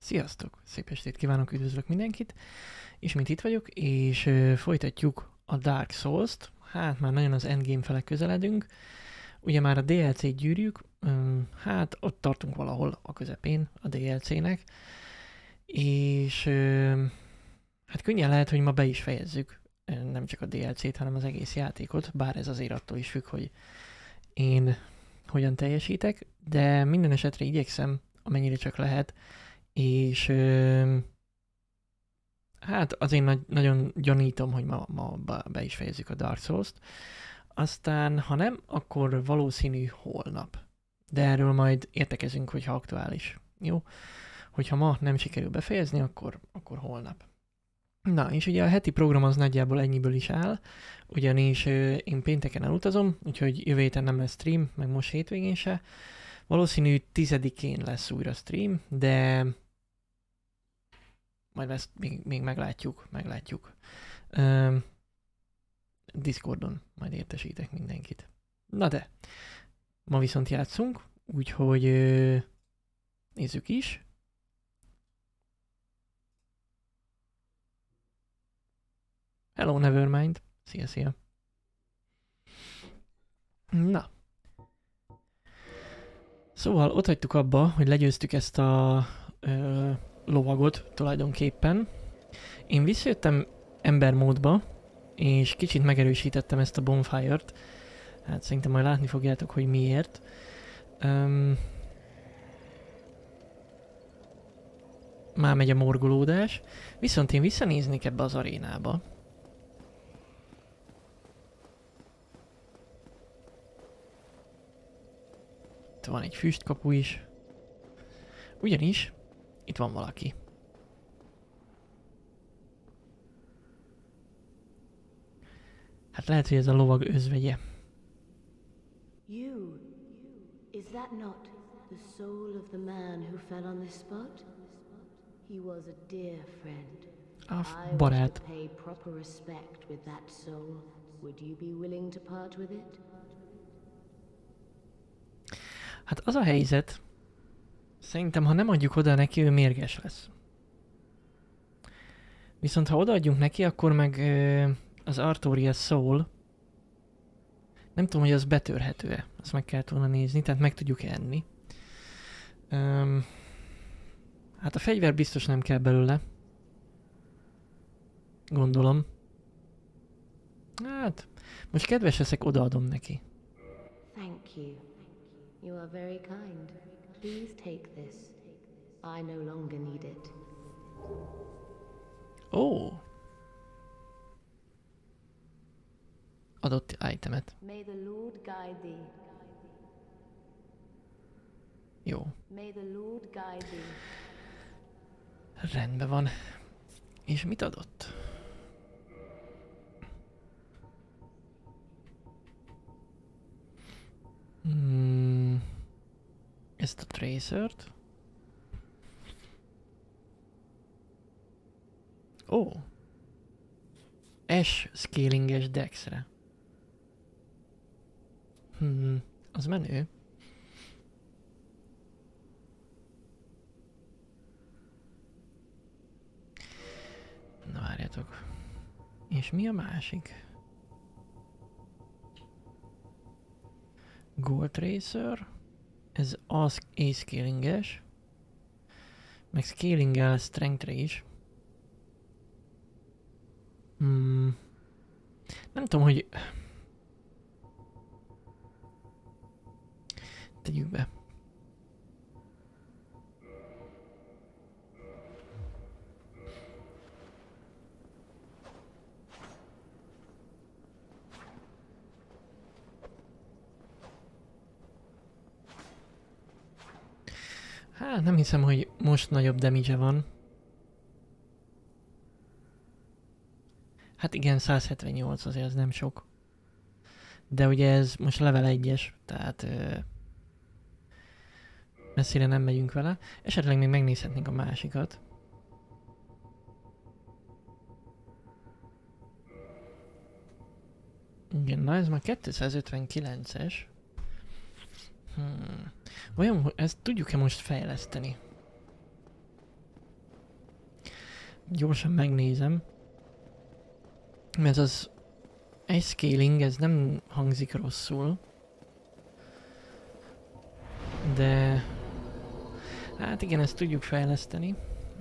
Sziasztok! Szép estét kívánok, üdvözlök mindenkit! Ismét itt vagyok, és folytatjuk a Dark Souls-t. Hát már nagyon az endgame fele közeledünk. Ugye már a DLC-t gyűrjük, hát ott tartunk valahol a közepén a DLC-nek. És hát könnyen lehet, hogy ma be is fejezzük nem csak a DLC-t, hanem az egész játékot, bár ez azért attól is függ, hogy én hogyan teljesítek, de minden esetre igyekszem, amennyire csak lehet, és hát azért nagyon gyanítom, hogy ma be is fejezzük a Dark Souls-t. Aztán, ha nem, akkor valószínű holnap. De erről majd értekezünk, hogyha aktuális. Jó? Hogyha ma nem sikerül befejezni, akkor holnap. Na, és ugye a heti program az nagyjából ennyiből is áll, ugyanis én pénteken elutazom, úgyhogy jövő héten nem lesz stream, meg most hétvégén se. Valószínű 10-én lesz újra stream, de majd ezt még meglátjuk. Discordon majd értesítek mindenkit. Na de, ma viszont játszunk, úgyhogy nézzük is. Hello, Nevermind. Szia. Na. Szóval ott hagytuk abba, hogy legyőztük ezt a lovagot tulajdonképpen. Én visszajöttem embermódba, és kicsit megerősítettem ezt a bonfire-t. Hát szerintem majd látni fogjátok, hogy miért. Már megy a morgolódás. Viszont én visszanéznék ebbe az arénába. Itt van egy füstkapu is. Ugyanis itt van valaki. Hát lehet, hogy ez a lovag özvegye. You, is that not the soul of the man who fell on this spot? He was a dear friend. I barát. wish to pay proper respect with that soul. Would you be willing to part with it? Hát az a helyzet, szerintem ha nem adjuk oda neki, ő mérges lesz. Viszont ha odaadjunk neki, akkor meg az Artorias Soul, nem tudom, hogy az betörhető-e, azt meg kell volna nézni, tehát meg tudjuk enni. Hát a fegyver biztos nem kell belőle. Gondolom. Hát, most kedves leszek, odaadom neki. Thank you. You are very kind. Please take this. I no longer need it. Ó! Adott itemet. May the Lord guide thee. Jó. May the Lord guide thee. Rendben van. És mit adott? Ezt a tracert. Ó. S scalinges dexre. Az menő. Na várjátok. És mi a másik? Gold Tracer. Ez A-scalinges. Meg scalingel strengthre is. Nem tudom, hogy... Tegyük be. Hát nem hiszem, hogy most nagyobb damage van. Hát igen, 178 azért az nem sok. De ugye ez most level 1-es, tehát messzire nem megyünk vele. Esetleg még megnézhetnénk a másikat. Igen, na ez már 259-es. Vajon ezt tudjuk-e most fejleszteni? Gyorsan megnézem. Mert az scaling, ez nem hangzik rosszul. De... Hát igen, ezt tudjuk fejleszteni.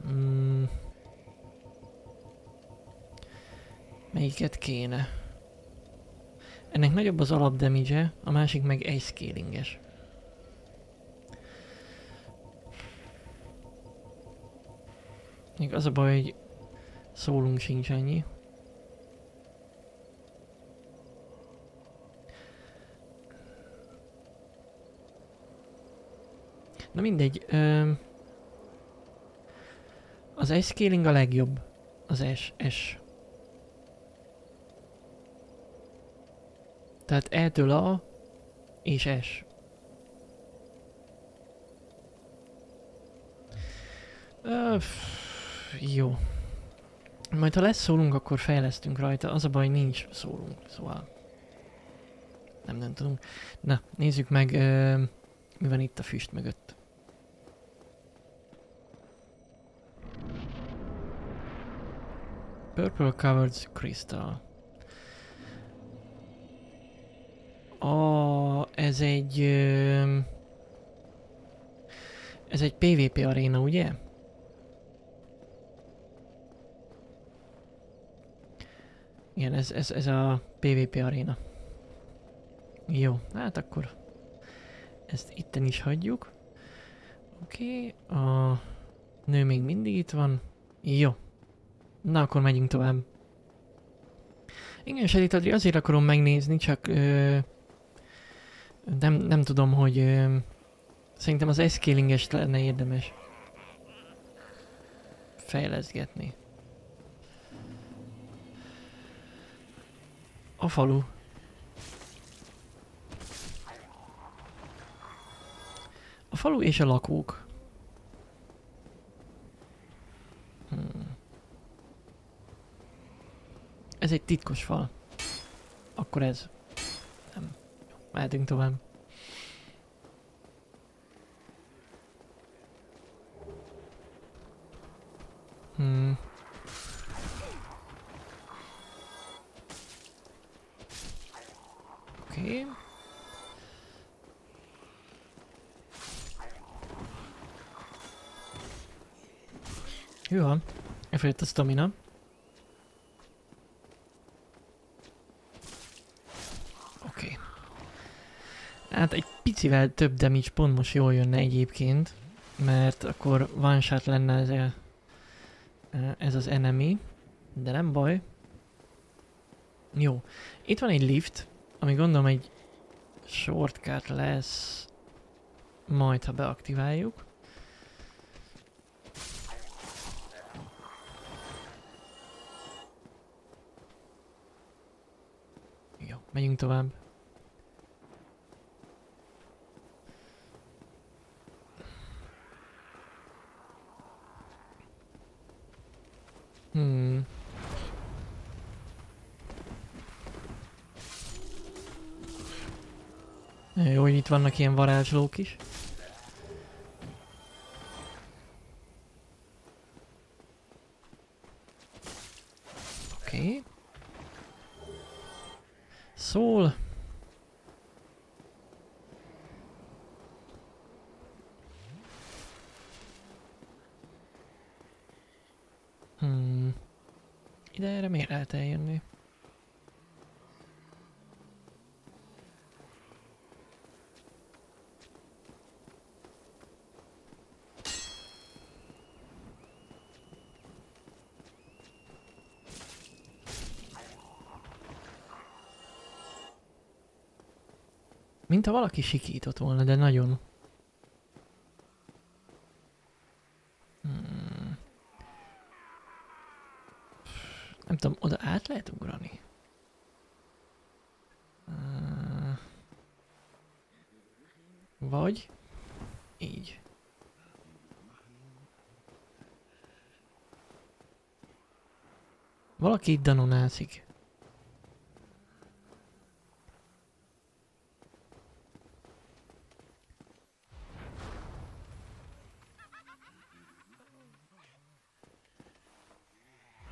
Melyiket kéne? Ennek nagyobb az alapdamage-e, a másik meg egy scalinges. Még az a baj, hogy szólunk sincs ennyi. Na mindegy. Az S-scaling a legjobb. Az S. Tehát E-től A és S. Jó. Majd ha lesz szólunk, akkor fejlesztünk rajta. Az a baj, nincs szólunk. Szóval... Nem tudunk. Na, nézzük meg, mi van itt a füst mögött. Purple Covered Crystal. Ez egy... ez egy PvP aréna, ugye? Igen, ez a PvP aréna. Jó, hát akkor ezt itten is hagyjuk. Oké, a nő még mindig itt van. Jó. Na, akkor megyünk tovább. Igen, Sherry Adri, azért akarom megnézni, csak nem tudom, hogy szerintem az S-scaling-est lenne érdemes fejleszgetni. A falu. A falu és a lakók. Ez egy titkos fal. Akkor ez. Nem. Mehetünk tovább. Oké. Jó, elfogyott a stamina. Oké. Hát egy picivel több damage pont most jól jönne egyébként, mert akkor one shot lenne ez az enemy, de nem baj. Jó. Itt van egy lift, ami gondolom egy shortcut lesz, majd ha beaktiváljuk. Jó, megyünk tovább. Jó, hogy itt vannak ilyen varázslók is. Oké. Szól. Ide erre miért lehet eljönni? Mint ha valaki sikított volna, de nagyon. Nem tudom, oda át lehet ugrani? Vagy így. Valaki itt danonászik.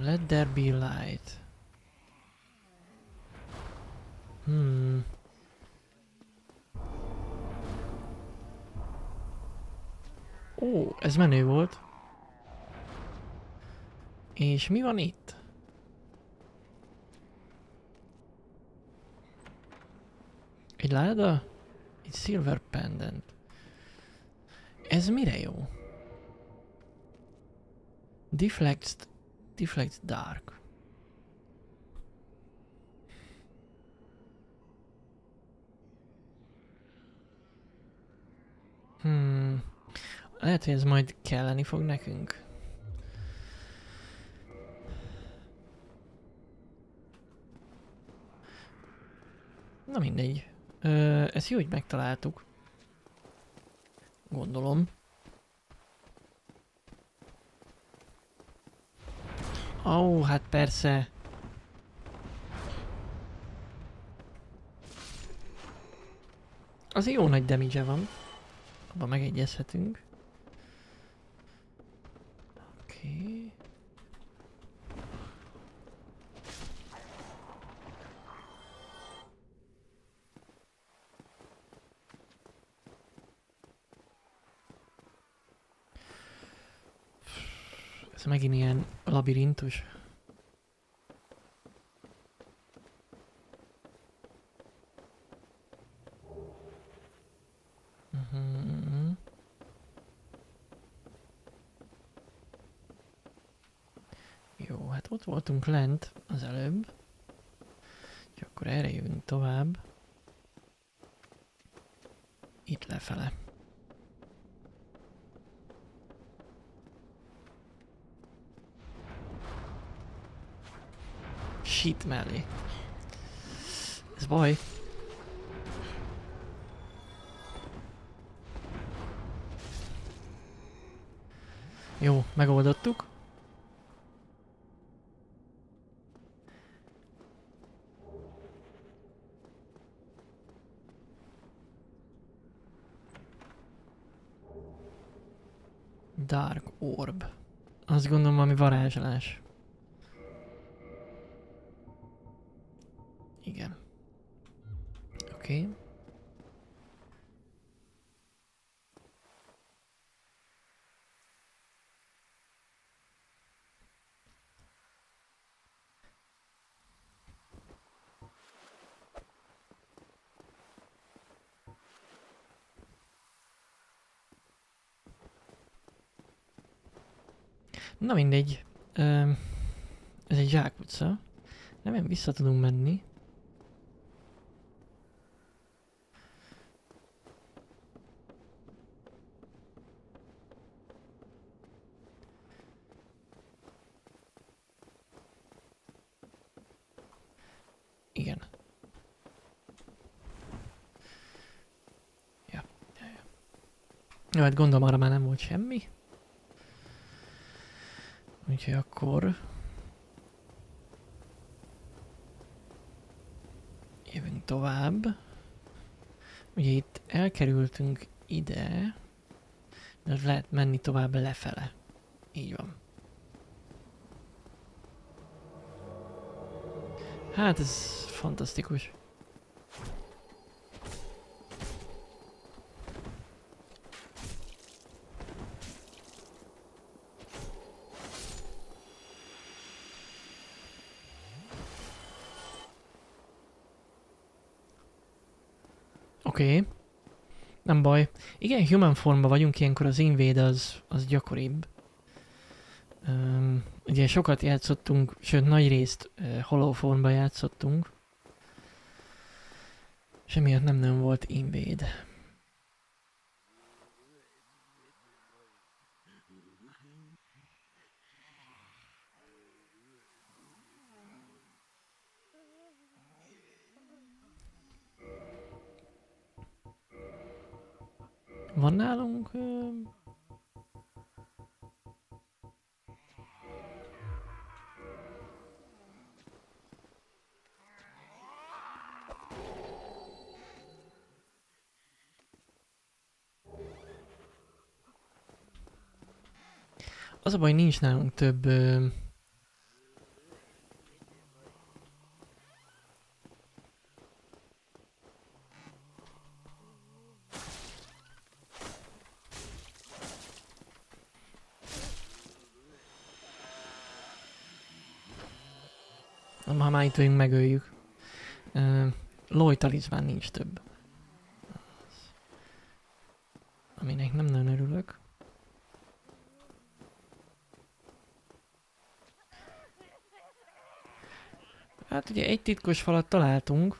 Let there be light. Ó, ez menő volt. És mi van itt? Egy láda? Egy silver pendant. Ez mire jó? Deflects dark. Lehet, hogy ez majd kelleni fog nekünk. Na mindegy. Ezt jó, hogy megtaláltuk. Gondolom. Ó, hát persze. Az jó nagy damage van. Abban megegyezhetünk. Oké. Ez megint ilyen labirintus. Jó, hát ott voltunk lent az előbb. És akkor erre jövünk tovább. Itt lefele. Shit mellé. Ez baj. Jó, megoldottuk. Dark Orb. Azt gondolom, valami varázslás. Igen. Oké. Na mindegy. Ez egy zsákutca. Nem vissza tudunk menni. Igen. Ja. Jó, hát gondolom arra már nem volt semmi. Úgyhogy akkor... jövünk tovább. Ugye itt elkerültünk ide, de lehet menni tovább lefele. Így van. Hát ez fantasztikus. Oké. Nem baj. Igen, human formban vagyunk, ilyenkor az invade az gyakoribb. Ugye sokat játszottunk, sőt nagy részt hollow formban játszottunk. És emiatt nem nagyon volt invade. Van nálunk... Az a baj, nincs nálunk több Ha már itt vagyunk, megöljük. Lojtalizmán nincs több. Aminek nem nagyon örülök. Hát ugye egy titkos falat találtunk.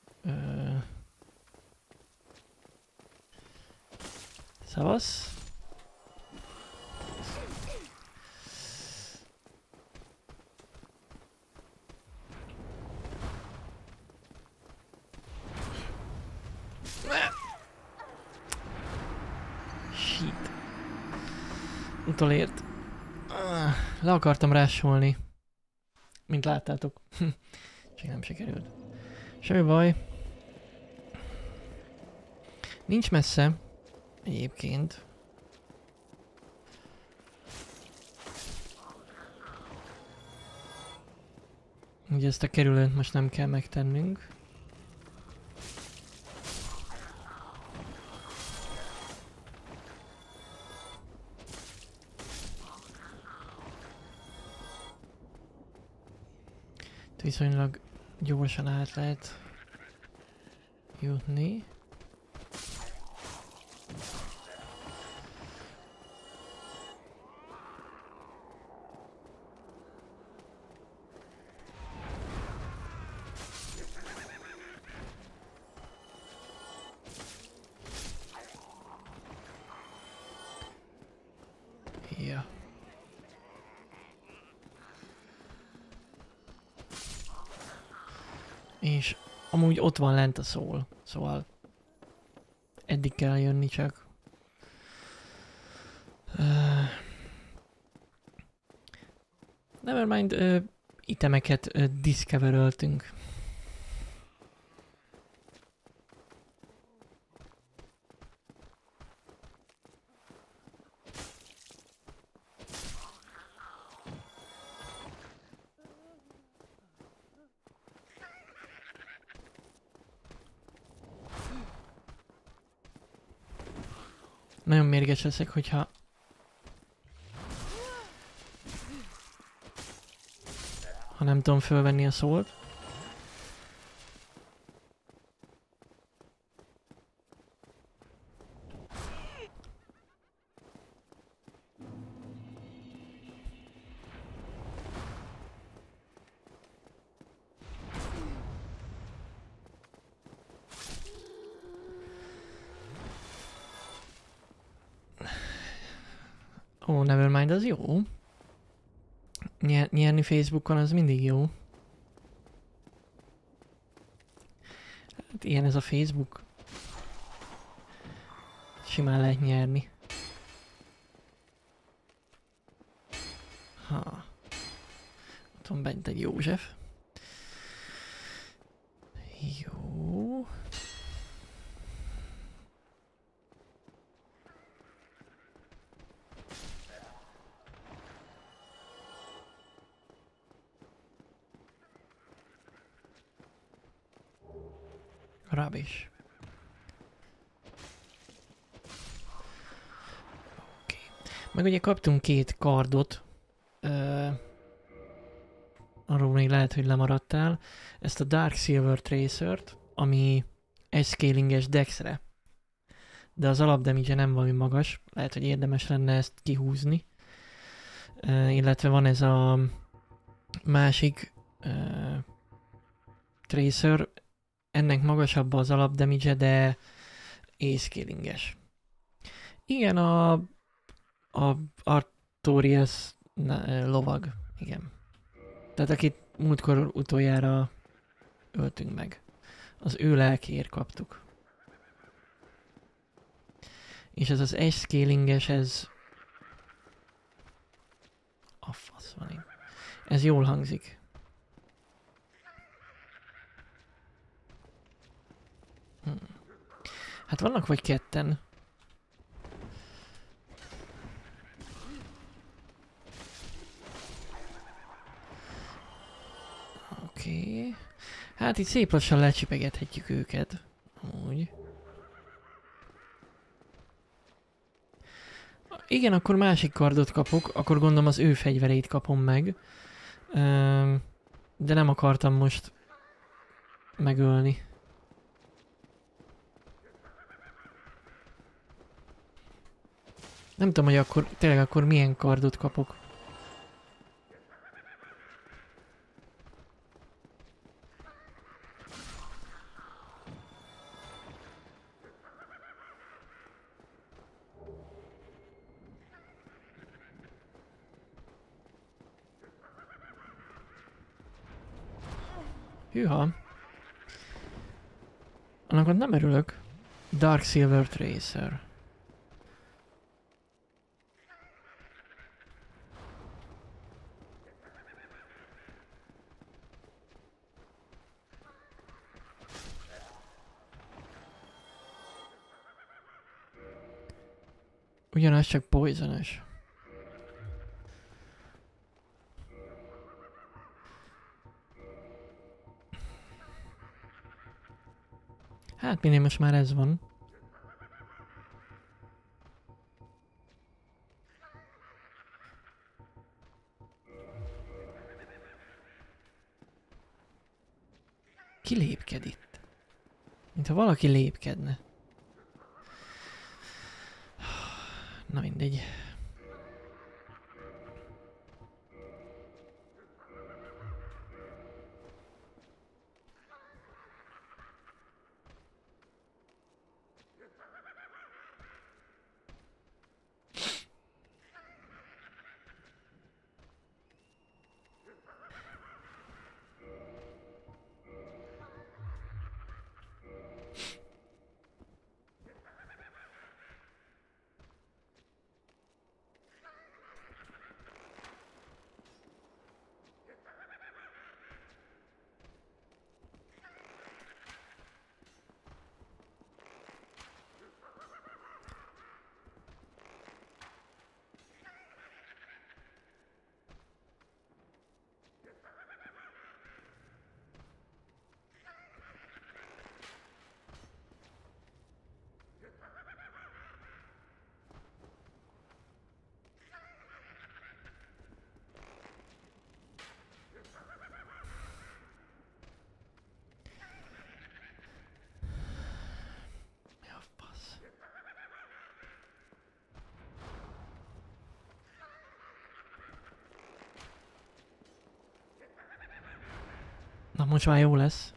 Szavasz. Shit. Utolért. Le akartam rásolni. Mint láttátok. Csak nem sikerült. Semmi baj. Nincs messze. Egyébként. Ugye ezt a kerülőt most nem kell megtennünk. Viszonylag gyorsan át lehet jutni. Ja. És amúgy ott van lent a szól, szóval eddig kell jönni csak. Nevermind, itemeket discoveröltünk. Nagyon mérges leszek, hogyha... Ha nem tudom fölvenni a szót. Ó, Nevermind, az jó. Nyerni Facebookon az mindig jó. Hát ilyen ez a Facebook. Simán lehet nyerni. Ha. Ott van bent egy József. Jó. Rubbish. Oké. Meg ugye kaptunk 2 kardot. Arról még lehet, hogy lemaradtál. Ezt a Dark Silver Tracer-t, ami scalinges dexre. De az alapdamage nem valami magas. Lehet, hogy érdemes lenne ezt kihúzni. Illetve van ez a másik Tracer. Ennek magasabb az alapdamage, de scalinges. Igen, a Artorias lovag. Igen. Tehát akit múltkor utoljára öltünk meg. Az ő lelkéért kaptuk. És ez az scalinges, ez... A fasz van itt. Ez jól hangzik. Hát vannak vagy ketten. Oké. Hát itt szép lassan lecsipegethetjük őket. Úgy. Igen, akkor másik kardot kapok, akkor gondolom az ő fegyverét kapom meg. De nem akartam most megölni. Nem tudom, hogy akkor tényleg akkor milyen kardot kapok. Hűha. Annak ott nem örülök. Dark Silver Tracer. Ugyanaz, csak poisonous. Hát minél most már ez van. Ki lépked itt? Mintha valaki lépkedne. Na mindegy. Mi a fasz? Na most már jó lesz.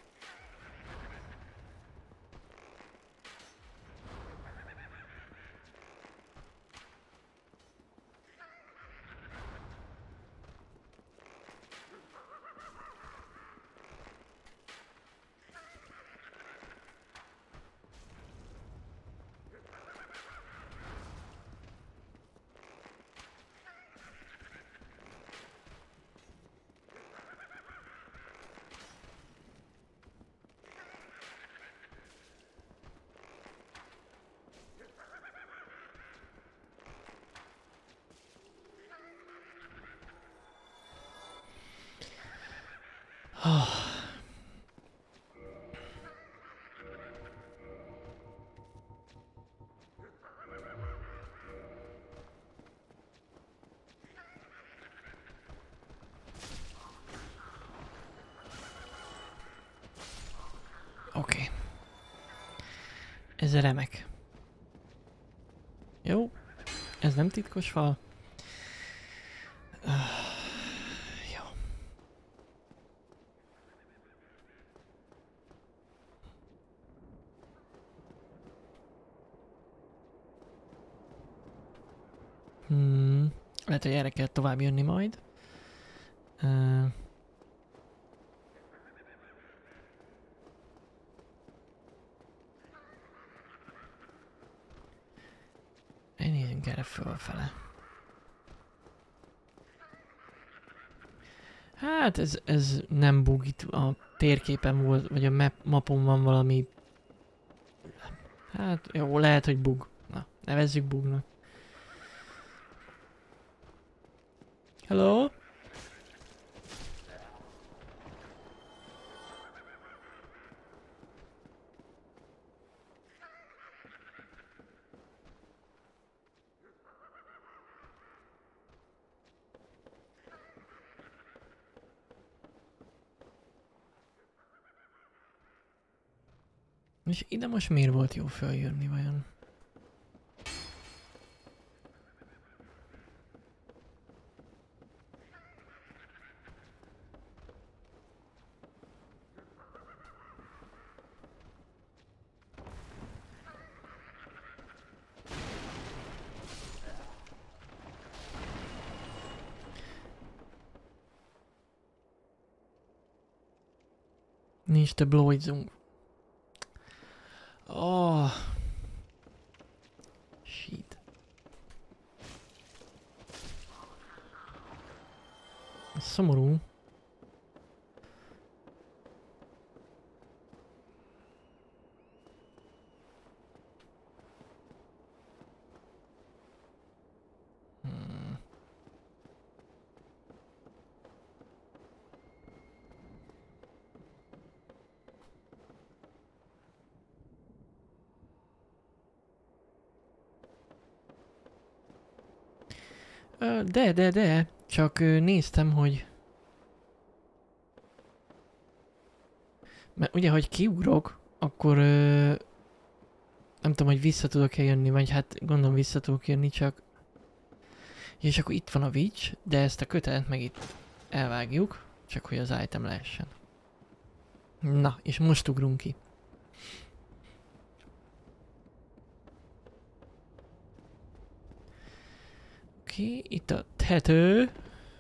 Oké. Ez remek. Jó. Ez nem titkos fal. Jó. Lehet, hogy erre kell tovább jönni majd. Nézzünk erre fölfele. Hát ez nem bug, itt a térképen volt, vagy a mapon van valami... Hát jó, lehet, hogy bug. Na, nevezzük bugnak. Hello? És ide most miért volt jó följönni vajon? Nincs több lógyzunk. Oh. Shit. Ez szomorú. De. Csak néztem, hogy... Mert ugye, hogy kiugrok, akkor... Nem tudom, hogy vissza tudok-e jönni, vagy hát gondolom vissza tudok jönni, csak... És akkor itt van a witch, de ezt a kötelet meg itt elvágjuk, csak hogy az item lehessen. Na, és most ugrunk ki. Oké, itt a tető.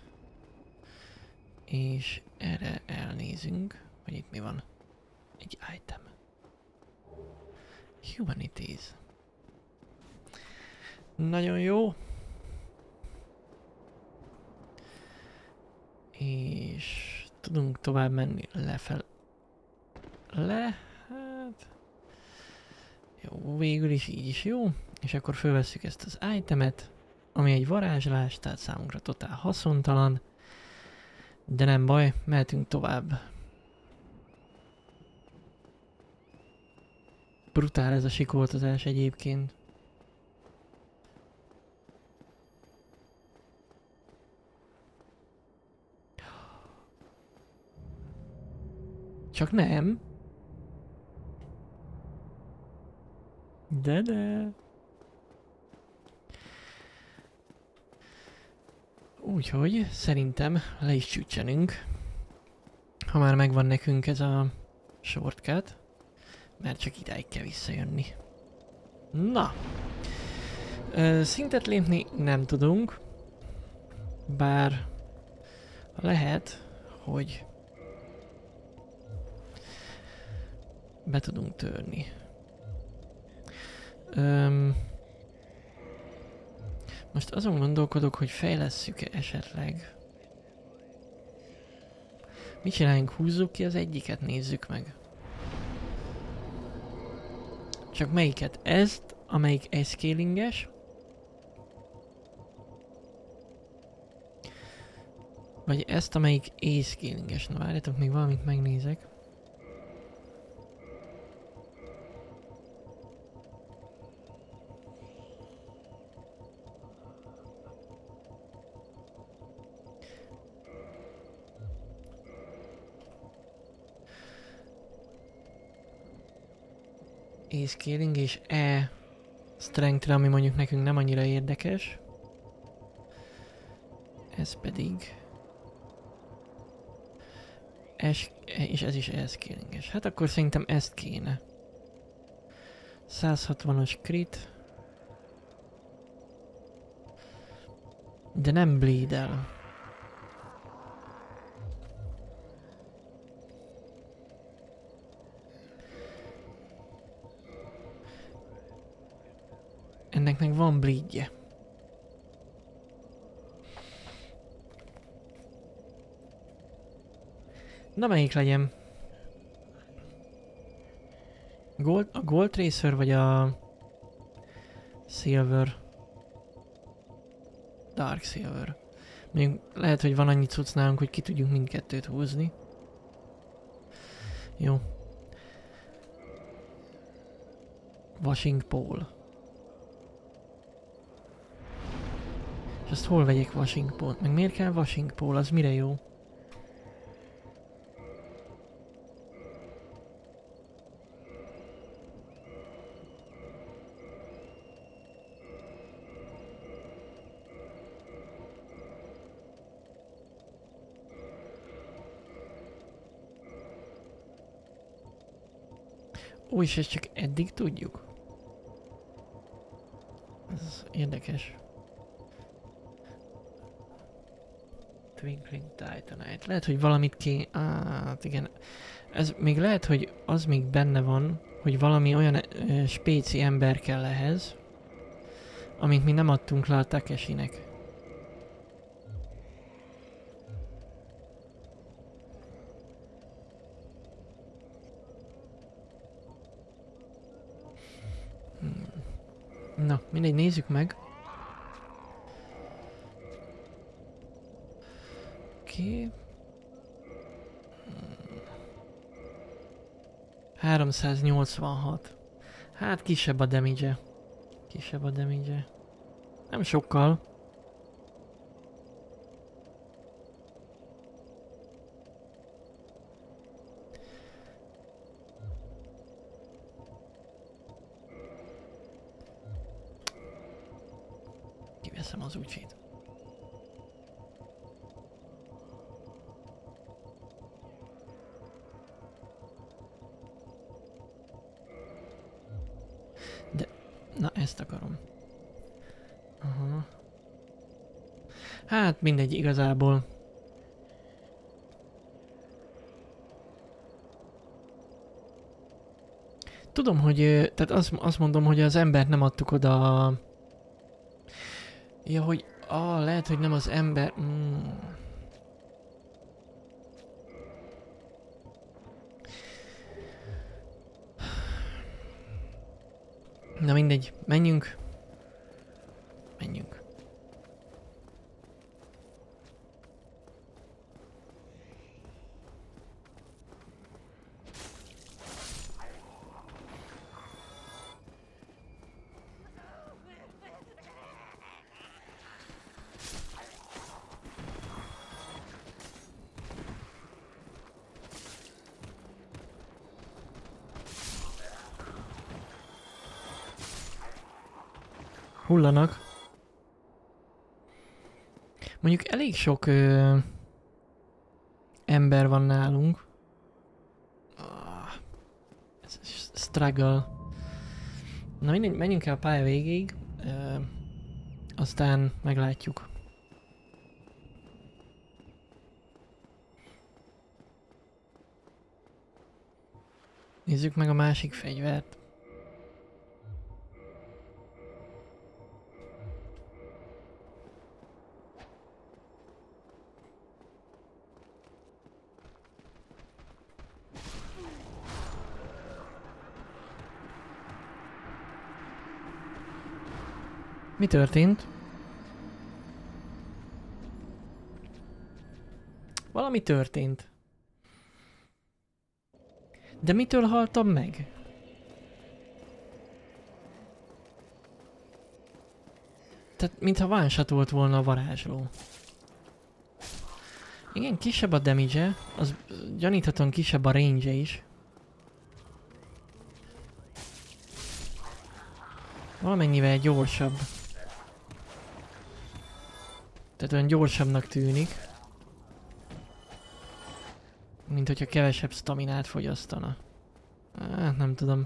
És erre elnézünk, hogy itt mi van. Egy item. Humanities. Nagyon jó. És tudunk tovább menni lefelé. Hát... Jó, végül is így is jó. És akkor fölvesszük ezt az itemet, ami egy varázslás, tehát számunkra totál haszontalan. De nem baj, mehetünk tovább. Brutál ez a sikoltozás egyébként. Csak nem. De. Úgyhogy szerintem le is csüccsenünk. Ha már megvan nekünk ez a shortcut. Mert csak idáig kell visszajönni. Na! Szintet lépni nem tudunk. Bár lehet, hogy be tudunk törni. Most azon gondolkodok, hogy fejlesszük-e esetleg. Mit csináljunk? Húzzuk ki az egyiket, nézzük meg. Csak melyiket? Ezt, amelyik escalinges. Vagy ezt, amelyik escalinges. Na várjatok, még valamit megnézek. E-scaling és E-strength-re, ami mondjuk nekünk nem annyira érdekes. Ez pedig... és ez is E-scalinges. Hát akkor szerintem ezt kéne. 160-as crit. De nem bleed-el. Ennek meg van bleedje. Na melyik legyen? A Gold Tracer vagy a Silver? Dark Silver. Még lehet, hogy van annyi cucc nálunk, hogy ki tudjuk mindkettőt húzni. Jó. Washing Pole. És azt hol vegyek Washing Pole-t? Meg miért kell Washing Pole? Az mire jó? Ó, és ezt csak eddig tudjuk? Ez érdekes. Twinkling Titanite. Lehet, hogy valamit hát igen. Ez még lehet, hogy az még benne van, hogy valami olyan spéci ember kell ehhez, amit mi nem adtunk le a Takeshinek. Na, mindegy, nézzük meg. Oké. 386. Hát kisebb a damage-e. Kisebb a damage-e. Nem sokkal. Kiveszem az úgyfét. De... Na, ezt akarom. Aha. Hát mindegy, igazából. Tudom, hogy... Tehát azt mondom, hogy az embert nem adtuk oda... Ja, hogy... lehet, hogy nem az ember... Na mindegy, menjünk. Menjünk. Hullanak. Mondjuk elég sok ember van nálunk. Ez struggle. Na mindegy, menjünk el a pálya végéig. Aztán meglátjuk. Nézzük meg a másik fegyvert. Mi történt? Valami történt. De mitől haltam meg? Tehát, mintha one-shot volna a varázsló. Igen, kisebb a damage-e, az gyaníthatóan kisebb a range-e is. Valamennyivel gyorsabb. Tehát olyan gyorsabbnak tűnik. Mint hogyha kevesebb staminát fogyasztana. Nem tudom.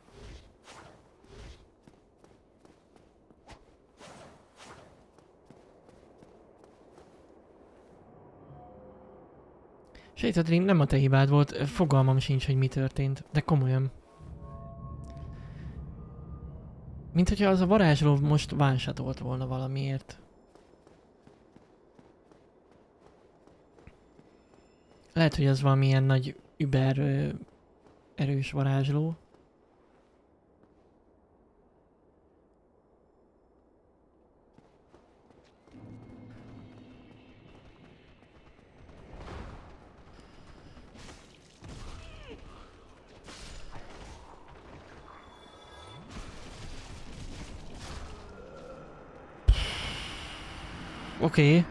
Sejtetlen, nem a te hibád volt, fogalmam sincs, hogy mi történt, de komolyan. Mint hogyha az a varázsló most one-shotolt volna valamiért. Lehet, hogy ez valamilyen nagy über erős varázsló. Oké.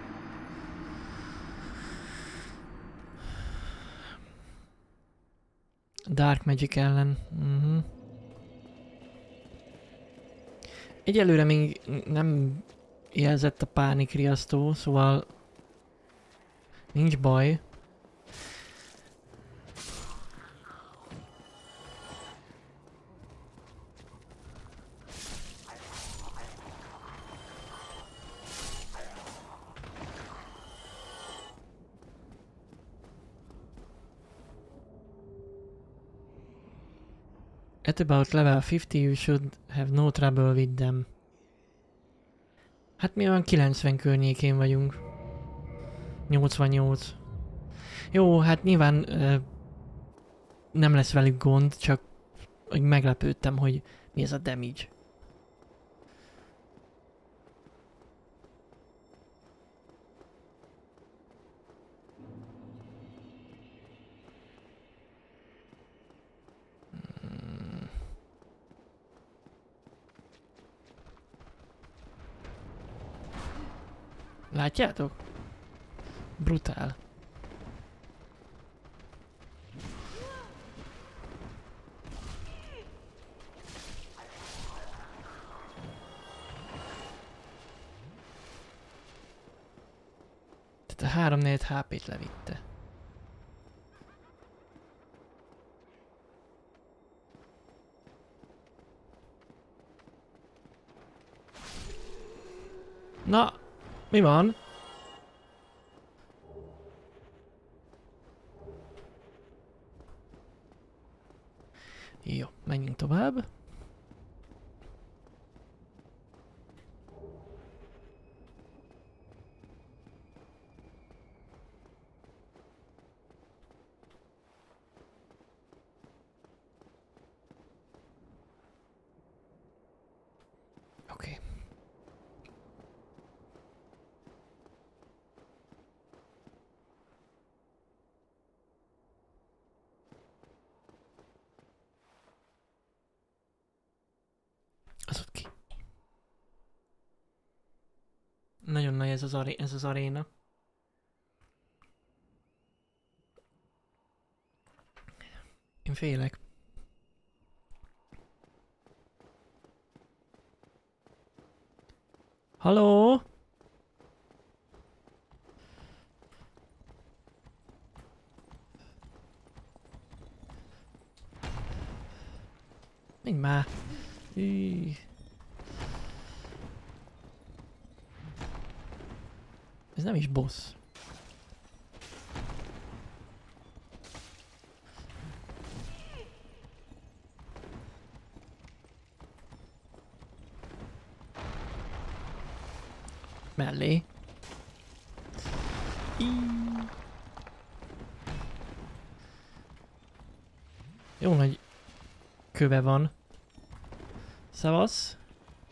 Dark Magic ellen. Egyelőre még nem jelzett a pánikriasztó, szóval nincs baj. At about level 50 you should have no trouble with them. Hát mi olyan 90 környékén vagyunk. 88. Jó, hát nyilván nem lesz velük gond, csak hogy meglepődtem, hogy mi ez a damage. Látjátok? Brutál. Tehát a 3-4 HP-t levitte. Na, mi van? Jó, menjünk tovább. Oké. Az ott ki. Nagyon nagy ez az aréna. Én félek. Halló? Menj már. Ez nem is boss. Mellé. Jó nagy köve van. Szevasz.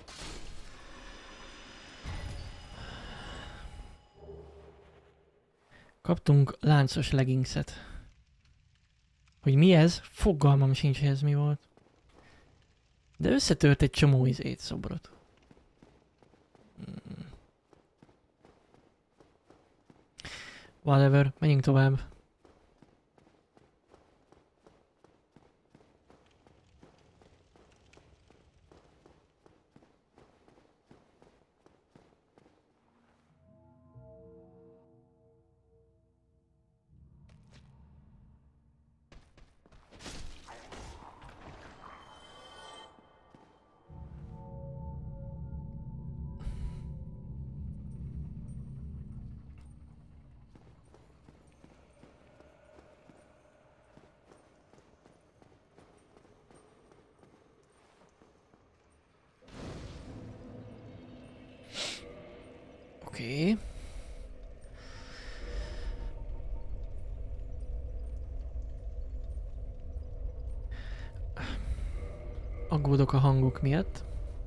Kaptunk láncos leggingset. Hogy mi ez? Fogalmam sincs, hogy ez mi volt. De összetört egy csomó szobrot. Whatever, menjünk tovább. Oké. Aggódok a hangok miatt.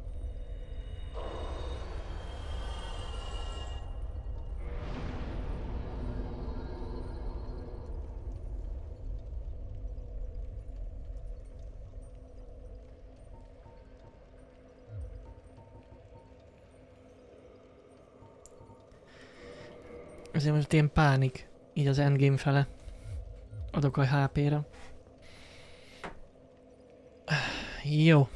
Ezért most ilyen pánik, így az endgame fele. Adok a HP-ra. Jó.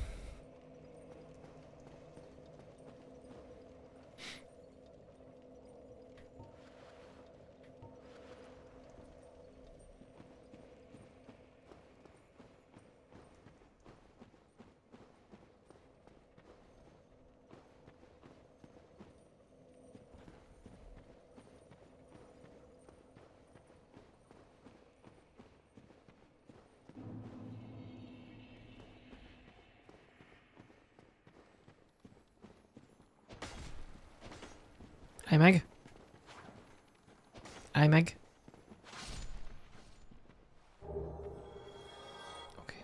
Állj meg! Állj meg! Oké.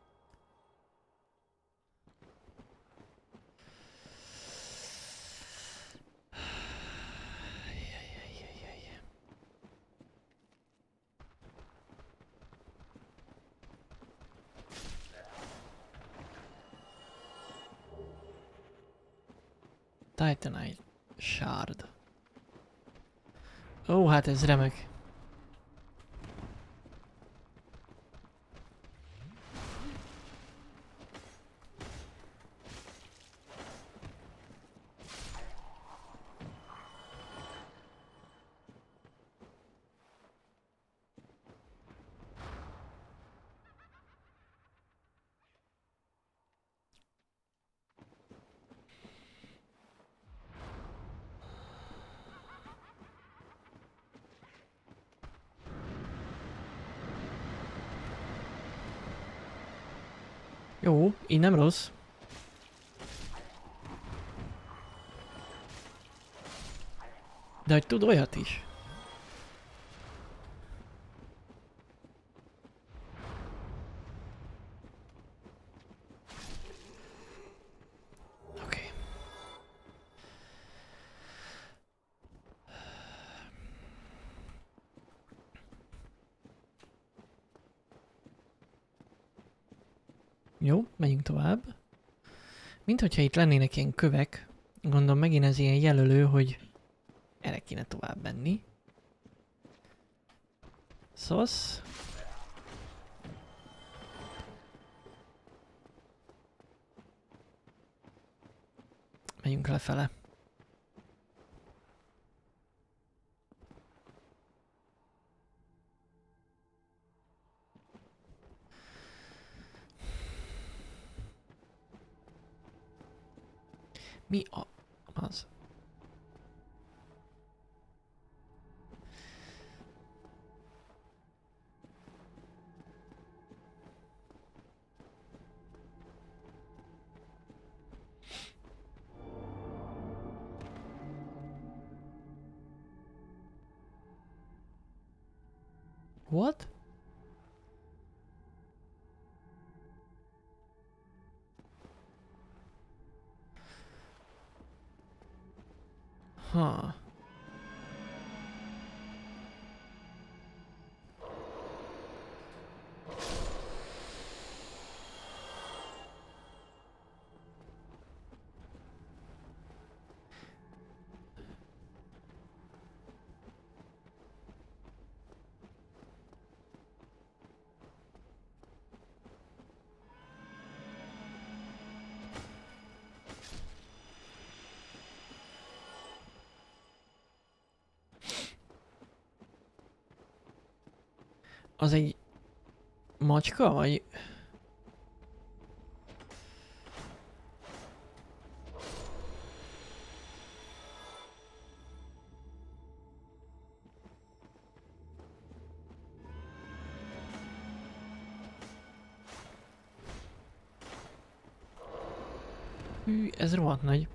Titanite Shard. Ó, hát ez remek. Jó, így nem rossz. De hogy tud olyat is. Oké. Jó, megyünk tovább. Mint hogyha itt lennének ilyen kövek, gondolom megint ez ilyen jelölő, hogy erre kéne tovább menni. Szosz. Megyünk lefele. Mi az? What? Huh. Az egy macska, vagy? Hű, ez rohadt nagy.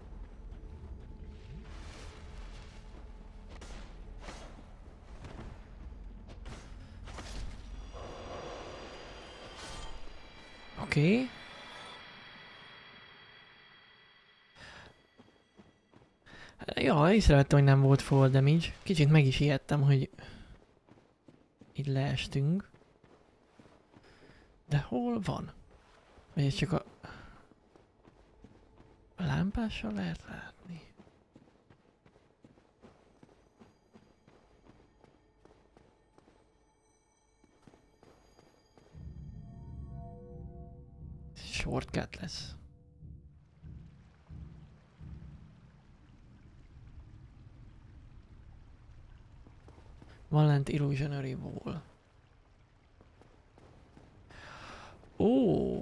Oké. Ja, észrevettem, hogy nem volt fall damage. Kicsit meg is ijedtem, hogy itt leestünk. De hol van? Vagy ez csak a lámpással lehet látni? Shortcut lesz. Van lent Illusionary Wall. Ó!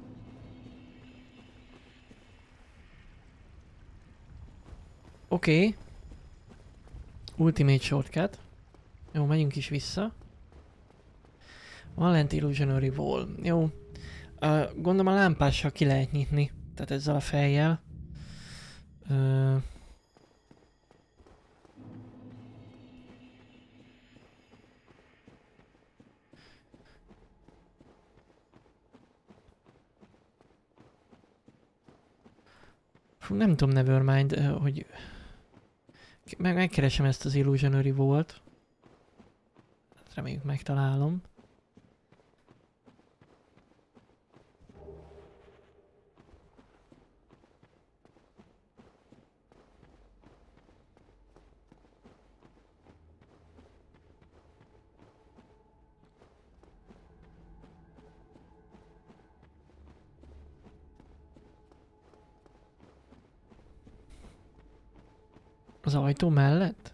Oké. Ultimate shortcut. Jó, megyünk is vissza. Van lent Illusionary Wall. Jó. Gondolom a lámpással ki lehet nyitni. Tehát ezzel a fejjel. Fú, nem tudom, Nevermind, hogy... Megkeresem ezt az Illusionary Vault. Reméljük megtalálom. Az ajtó mellett?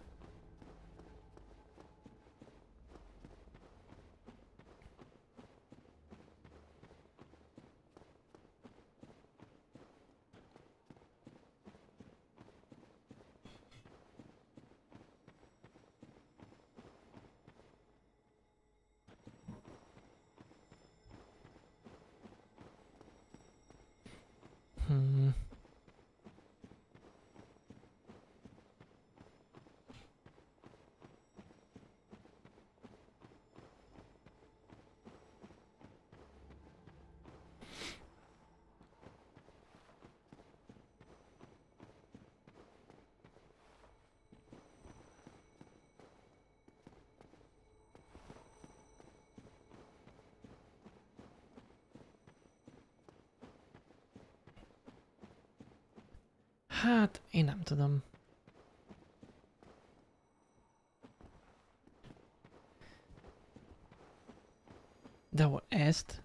Hát, én nem tudom. De hol ezt?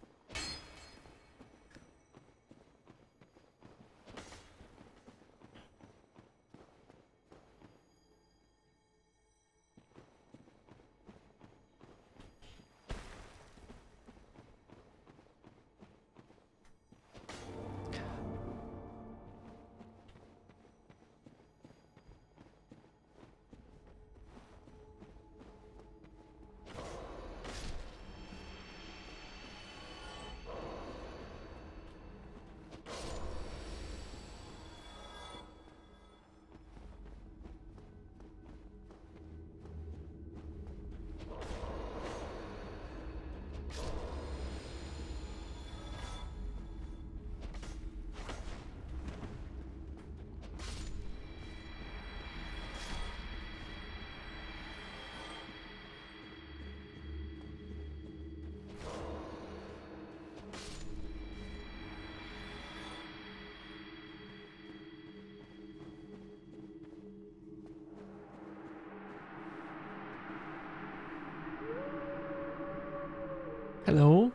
Hello?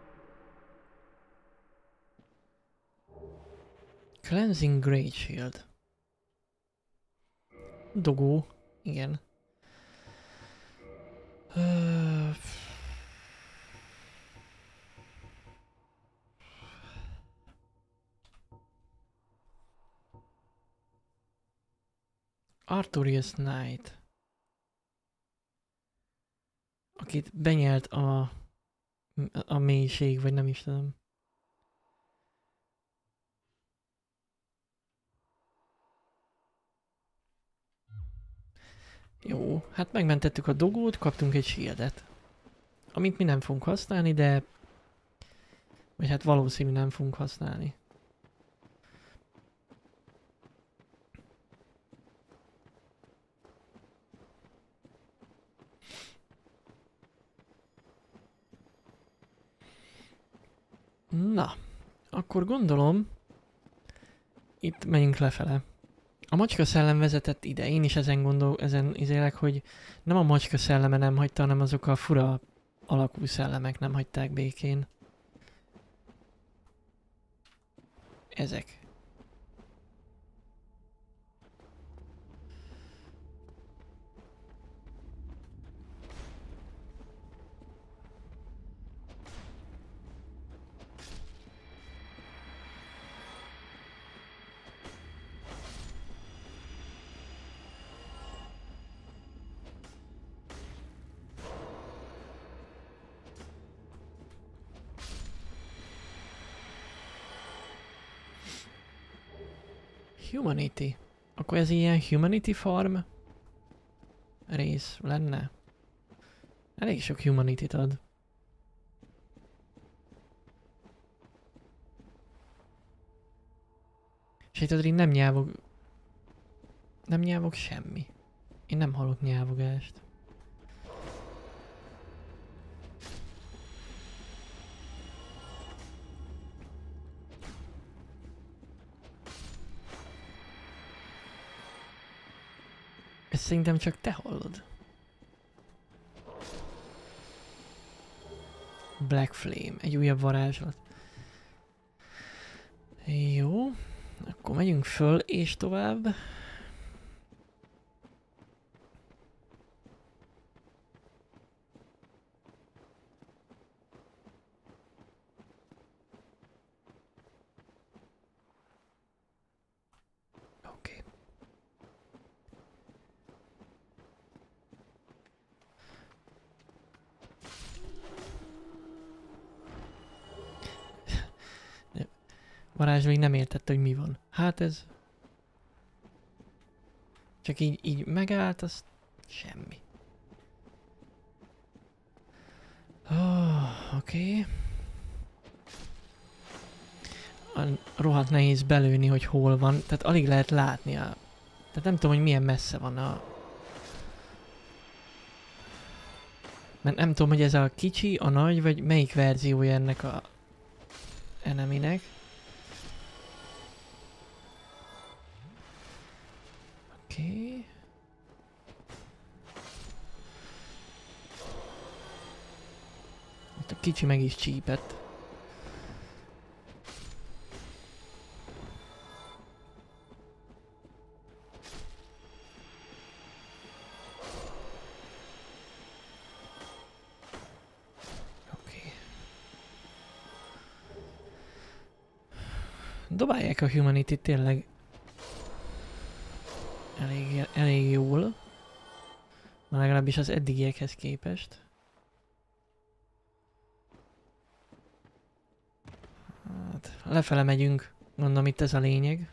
Cleansing Great Shield. Dogó. Igen. Artorias Knight. Akit benyelt a mélység, vagy nem is tudom. Jó, hát megmentettük a dogót, kaptunk egy shieldet. Amit mi nem fogunk használni, de... Vagy hát valószínű nem fogunk használni. Na, akkor gondolom, itt menjünk lefele. A macska szellem vezetett ide. Én is ezen izélek, hogy nem a macska szelleme nem hagyta, hanem azok a fura alakú szellemek nem hagyták békén. Ezek. Humanity. Akkor ez ilyen Humanity Farm rész lenne? Elég sok Humanity-t ad. És És tudod, én nem nyávog... Nem nyávog semmi. Én nem hallok nyávogást. Ezt szerintem csak te hallod. Black Flame, egy újabb varázslat. Jó, akkor megyünk föl és tovább. Oké. Varázs még nem értette, hogy mi van. Hát ez... Csak így megállt, az semmi. Oké. Rohadt nehéz belőni, hogy hol van. Tehát alig lehet látni a... Tehát nem tudom, hogy milyen messze van a... Mert nem tudom, hogy ez a kicsi, a nagy, vagy melyik verziója ennek a... eneminek. Oké. Itt a kicsi meg is csípett. Dobálják a Humanity tényleg elég jól. Legalábbis az eddigiekhez képest. Hát, lefele megyünk. Mondom, itt ez a lényeg.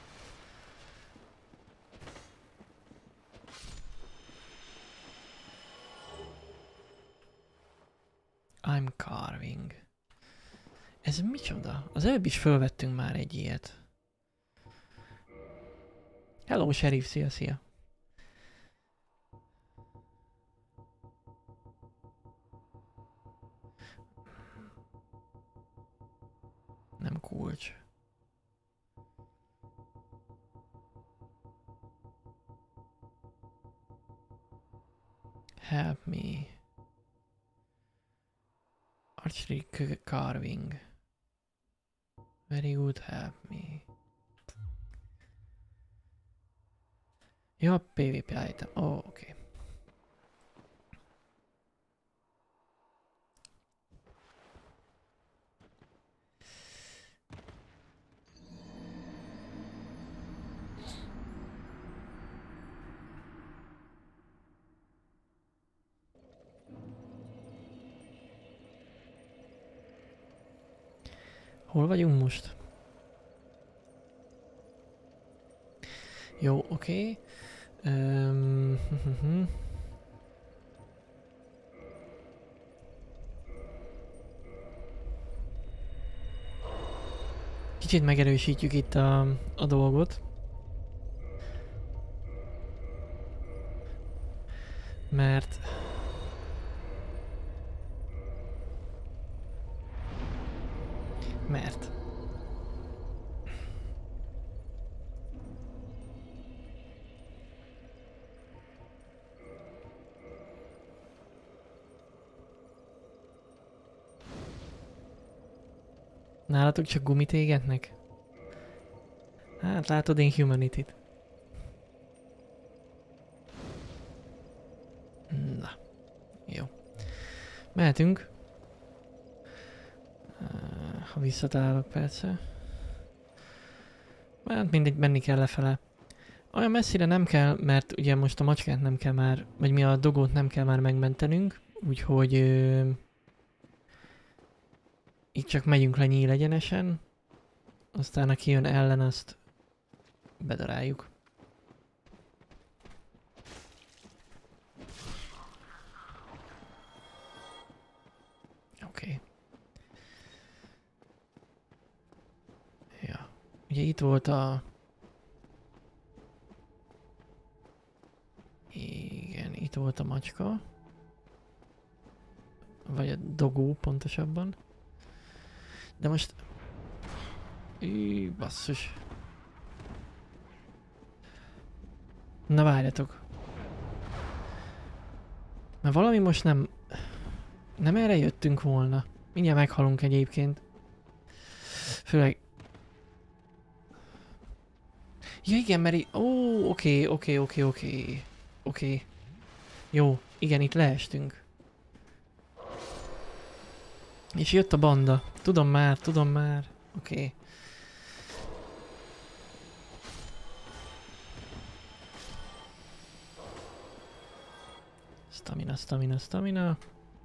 I'm carving. Ez micsoda? Az előbb is fölvettünk már egy ilyet. Hello, Sheriff, szia, szia. Nem kulcs. Help me. Archery carving. Very good, help me. Ja, PvP item. Oh, oké. Hol vagyunk most? Jó, oké. Kicsit megerősítjük itt a dolgot. Mert... Nálatok csak gumit égetnek? Hát látod, én Humanity-t. Na, jó. Mehetünk. Ha visszatalálok persze. Hát mindegy, menni kell lefele. Olyan messzire nem kell, mert ugye most a macskát nem kell már, vagy mi a dogót nem kell már megmentenünk, úgyhogy itt csak megyünk le nyíl egyenesen, aztán aki jön ellen, azt bedaráljuk. Oké. Ja. Ugye itt volt a Igen, itt volt a macska. Vagy a dogó pontosabban. De most... Basszus. Na várjatok. Mert valami most nem... Nem erre jöttünk volna. Mindjárt meghalunk egyébként. Főleg... Ja igen, mert... Ó, oké. Jó, igen, itt leestünk. És jött a banda. Tudom már. Oké. Stamina.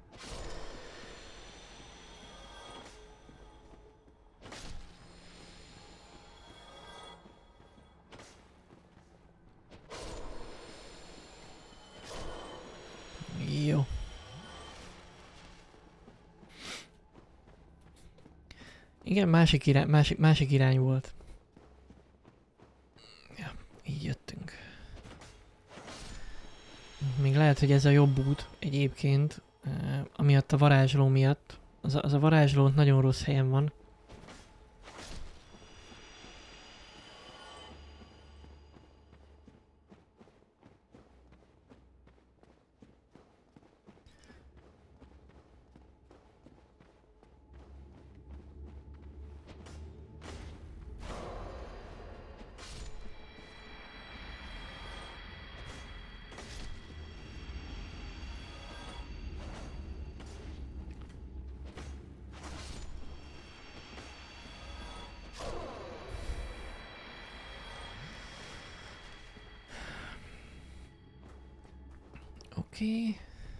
Jó. Igen, másik irány volt. Ja, így jöttünk. Még lehet, hogy ez a jobb út egyébként, amiatt a varázsló miatt. Az a varázsló nagyon rossz helyen van. Oké.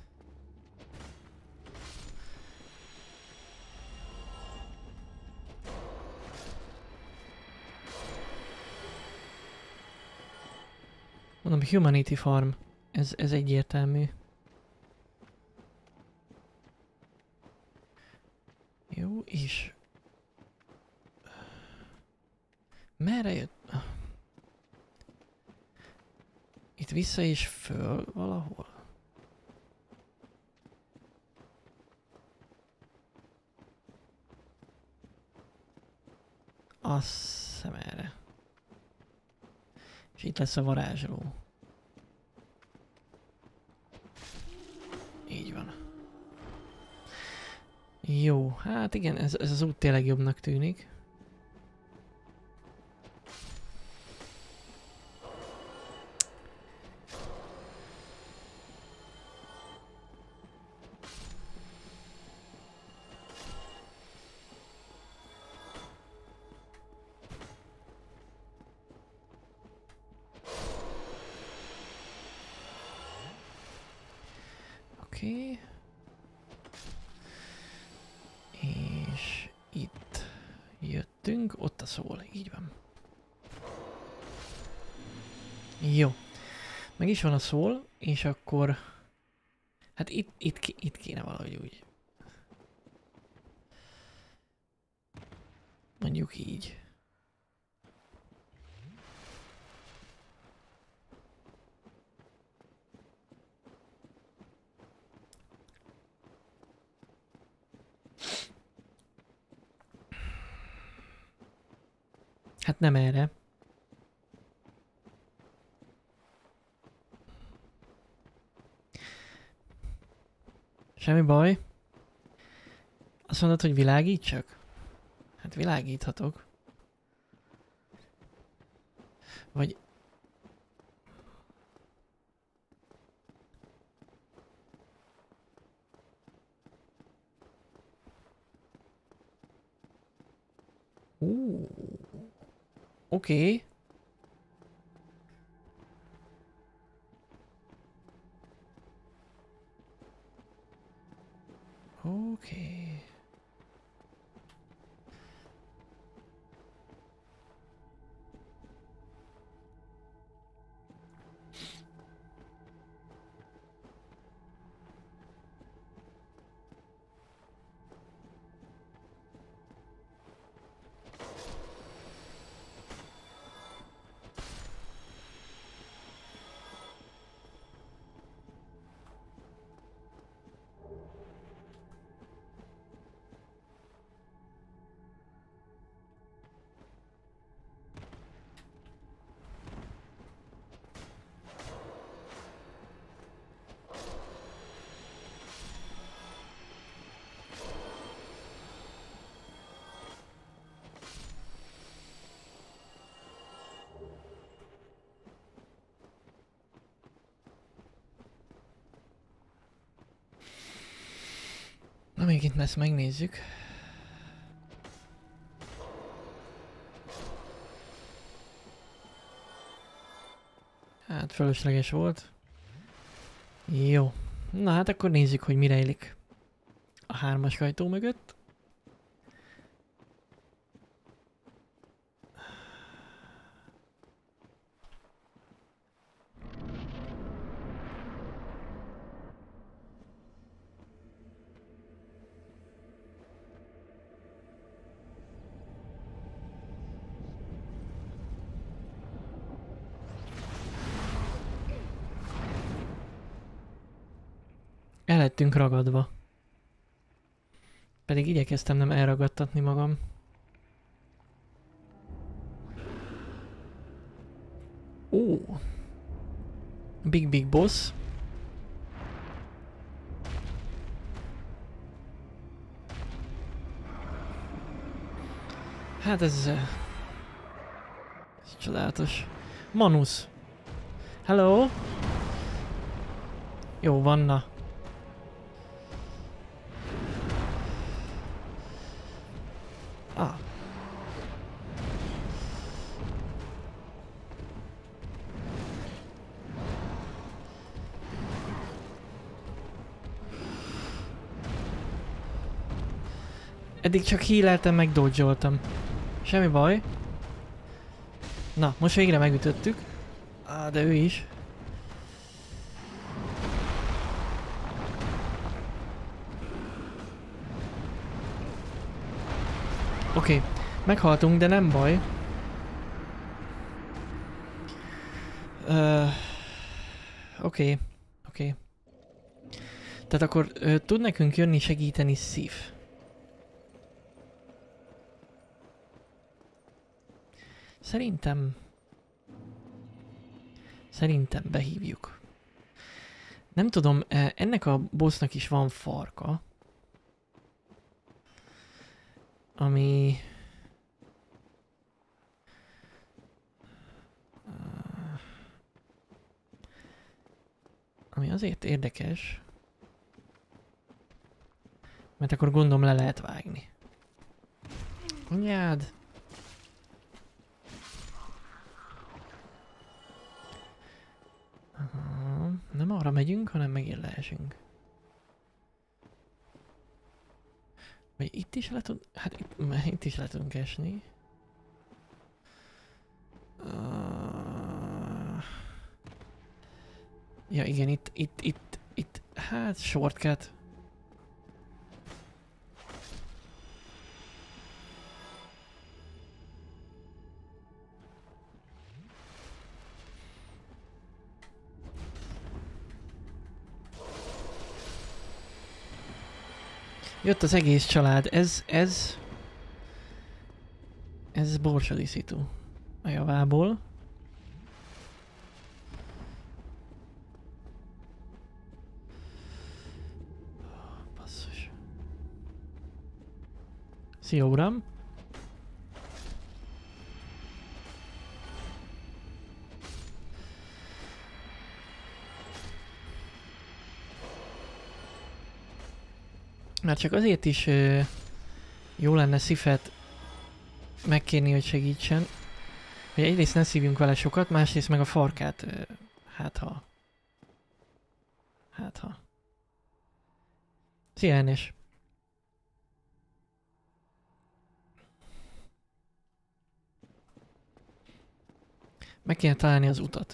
Mondom, Humanity Farm. Ez egyértelmű. Jó, és... Merre jött? Itt vissza és föl valahol. Azt hiszem erre. És itt lesz a varázsló. Így van. Jó, hát igen, ez az út tényleg jobbnak tűnik. Oké. És itt jöttünk, ott a szól, így van. Jó. Meg is van a szól, és akkor... Hát itt kéne valahogy úgy. Mondjuk így. Hát nem erre. Semmi baj. Azt mondod, hogy világítsak? Hát világíthatok. Vagy... Oké. Oké. Na még itt ezt megnézzük. Hát fölösleges volt. Jó. Na hát akkor nézzük, hogy mi rejlik a 3-as ajtó mögött. El lettünk ragadva. Pedig igyekeztem nem elragadtatni magam. Ó! Big Boss. Hát ez csodálatos. Manus. Hello? Jó, vanna. Ah. Eddig csak healeltem, meg dodge-oltam. Semmi baj. Na, most végre megütöttük. De ő is. Oké, meghaltunk, de nem baj. Oké. Tehát akkor tud nekünk jönni segíteni Sif. Szerintem behívjuk. Nem tudom, ennek a bossnak is van farka. Ami... ami azért érdekes, mert akkor gondolom le lehet vágni. Anyád! Nem arra megyünk, hanem megint leesünk. Vagy itt is le tud... hát itt is le tudunk esni. Ja igen, itt... hát shortcut. Jött az egész család, ez borsodi szitu a javából. Basszus. Szia uram! Már csak azért is jó lenne Sifet megkérni, hogy segítsen. Hogy egyrészt ne szívjunk vele sokat, másrészt meg a farkát, hát ha. Szia Enes! Meg kéne találni az utat.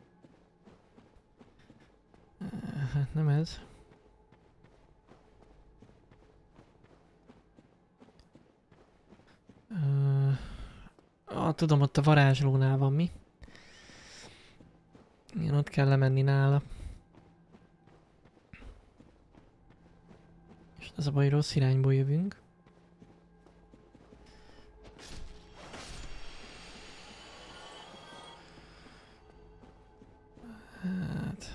Hát nem ez. Tudom, ott a varázslónál van mi. Igen, ott kell lemenni nála. És az a baj, rossz irányból jövünk. Hát...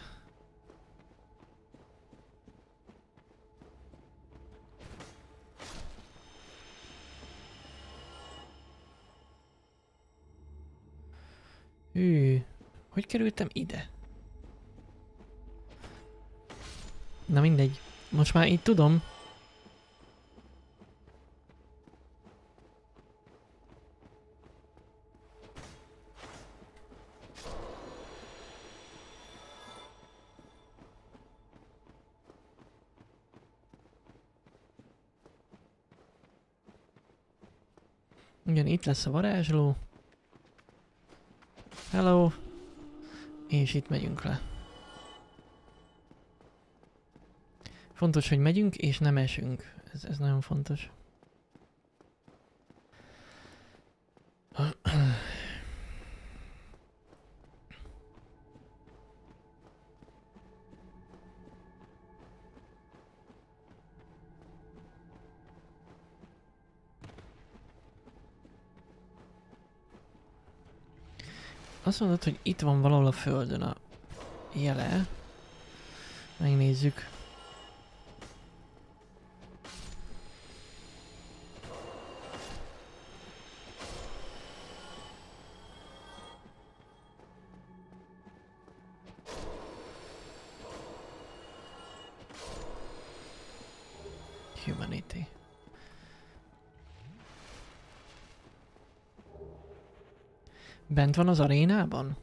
hogy kerültem ide? Na mindegy. Most már így tudom. Ugyan itt lesz a varázsló. Hello. És itt megyünk le. Fontos, hogy megyünk és nem esünk. Ez nagyon fontos. Azt mondod, hogy itt van valahol a földön a jele. Megnézzük. Humanity. Bent van az arénában?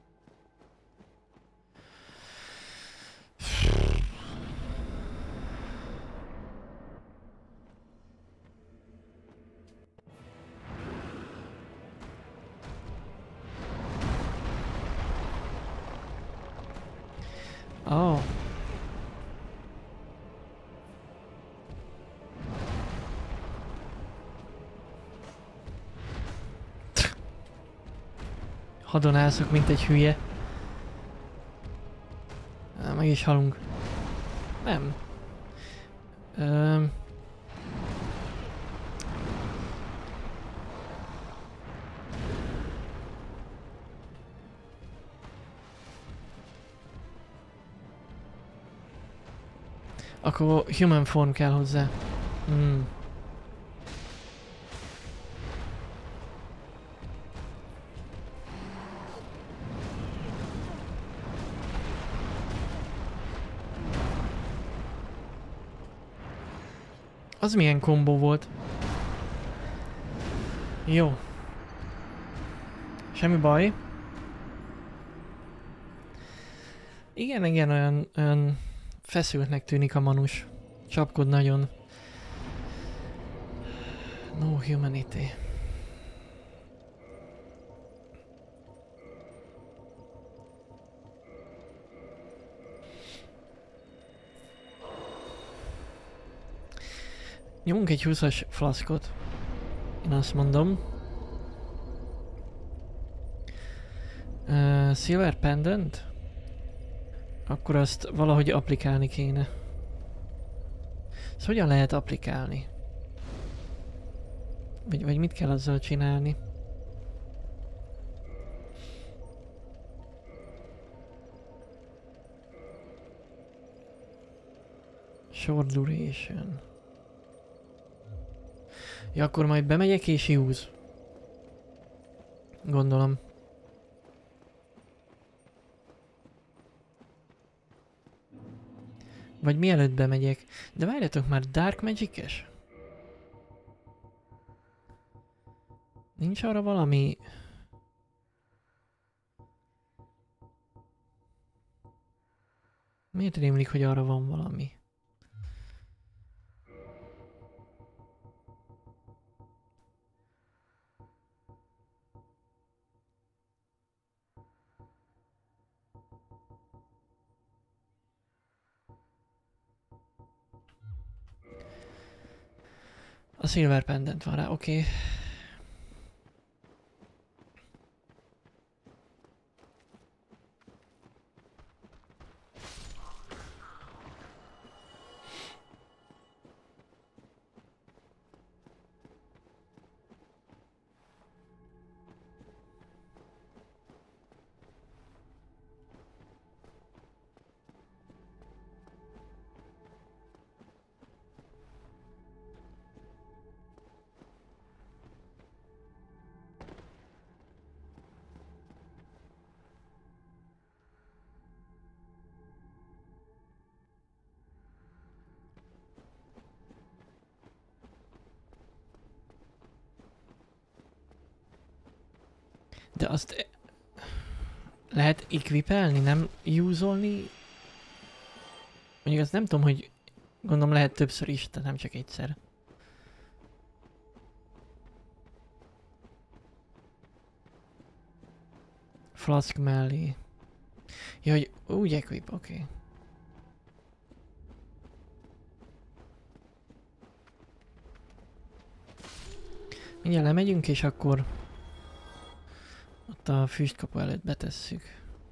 Oh. Hadonászok, mint egy hülye. Meg is halunk. Nem. Akkor human form kell hozzá. Az milyen kombó volt? Jó. Semmi baj. Igen, olyan feszültnek tűnik a manus. Csapkod nagyon. No humanity. Nyomunk egy 20-as flaszkot. Én azt mondom. Silver Pendant? Akkor azt valahogy applikálni kéne. Ezt hogyan lehet applikálni? Vagy mit kell azzal csinálni? Short duration. Ja, akkor majd bemegyek és use. Gondolom. Vagy mielőtt bemegyek. De várjatok már, Dark Magic-es? Nincs arra valami... Miért rémlik, hogy arra van valami? A Silver Pendant van rá, oké. De azt lehet equipelni, nem use-olni? Mondjuk azt nem tudom, hogy gondolom lehet többször is, tehát nem csak egyszer. Flask mellé. Jaj, úgy equip, oké. Okay. Mindjárt lemegyünk, és akkor ott a füstkapu előtt betesszük.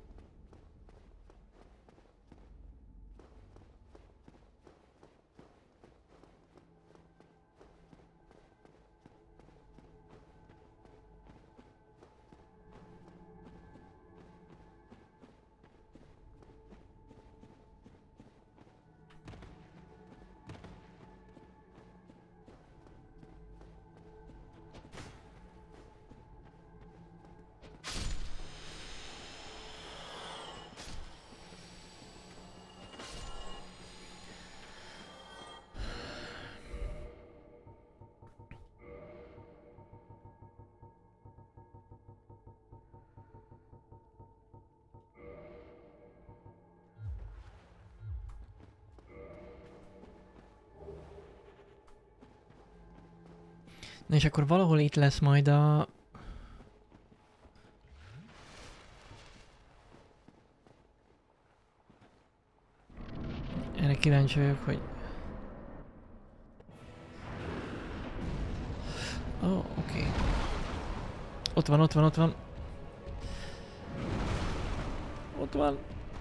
Na és akkor valahol itt lesz majd a... Erre kíváncsi vagyok, hogy... Ó, oké. Okay. Ott van, ott van, ott van. Ott van.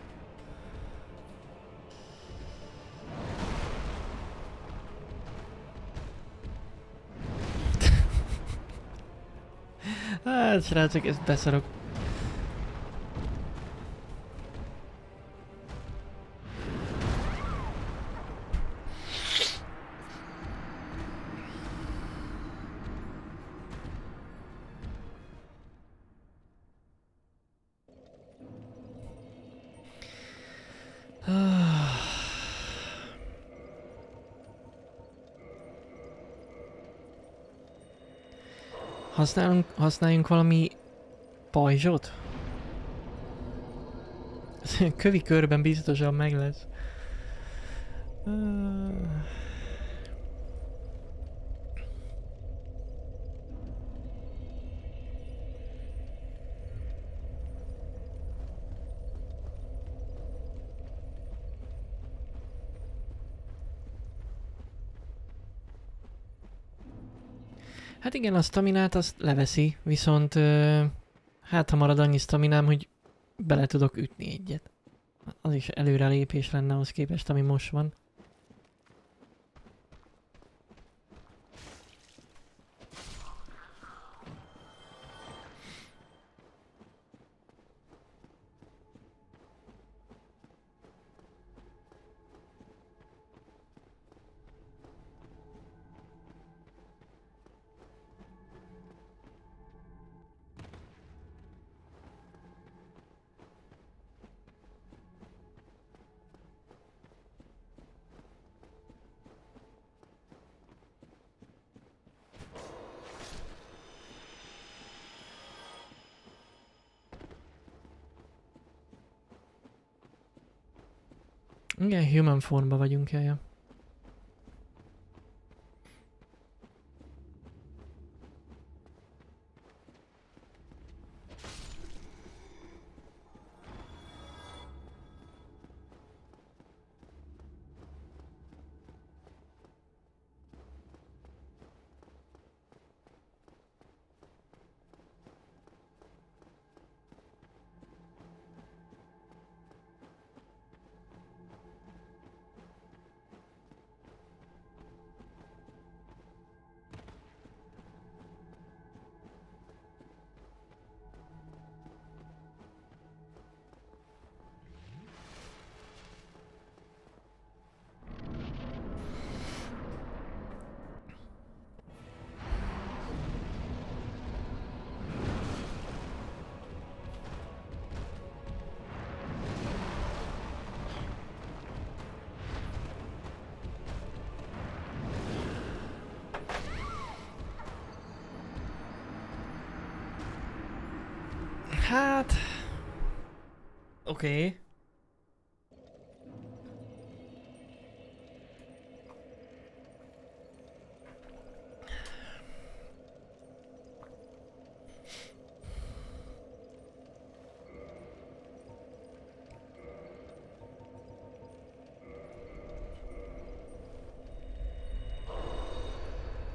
Hát srácok, ezt beszarok. Használjunk valami pajzsot? Kövi körben biztosan meg lesz. Hát igen, a staminát azt leveszi, viszont hát ha marad annyi staminám, hogy bele tudok ütni egyet. Az is előrelépés lenne ahhoz képest, ami most van. Igen, human formba vagyunk, jaja. Hát... Oké. Okay.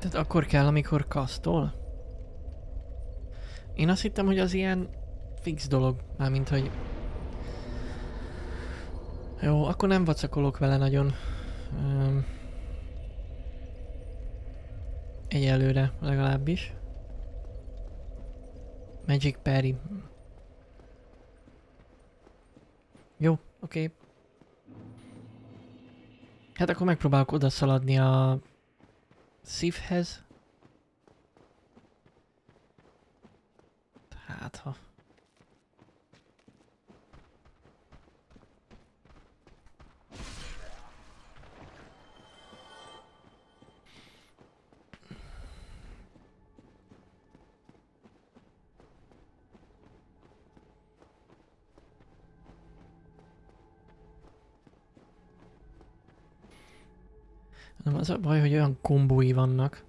Tehát akkor kell, amikor kasztol? Én azt hittem, hogy az ilyen fix dolog. Mármint, hogy... Jó, akkor nem vacakolok vele nagyon. Egyelőre legalábbis. Magic Parry. Jó, oké. Hát akkor megpróbálok odaszaladni a szívhez. Hát ha... Nem, az a baj, hogy olyan kombói vannak.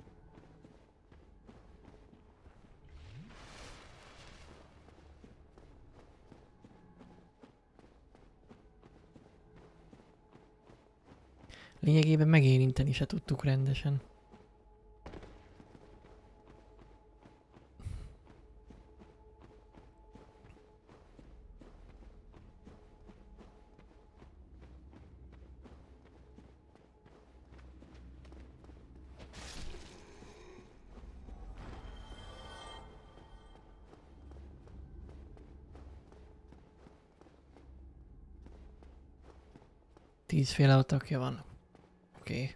Lényegében megérinteni se tudtuk rendesen. Tízféle atakja van. Oké.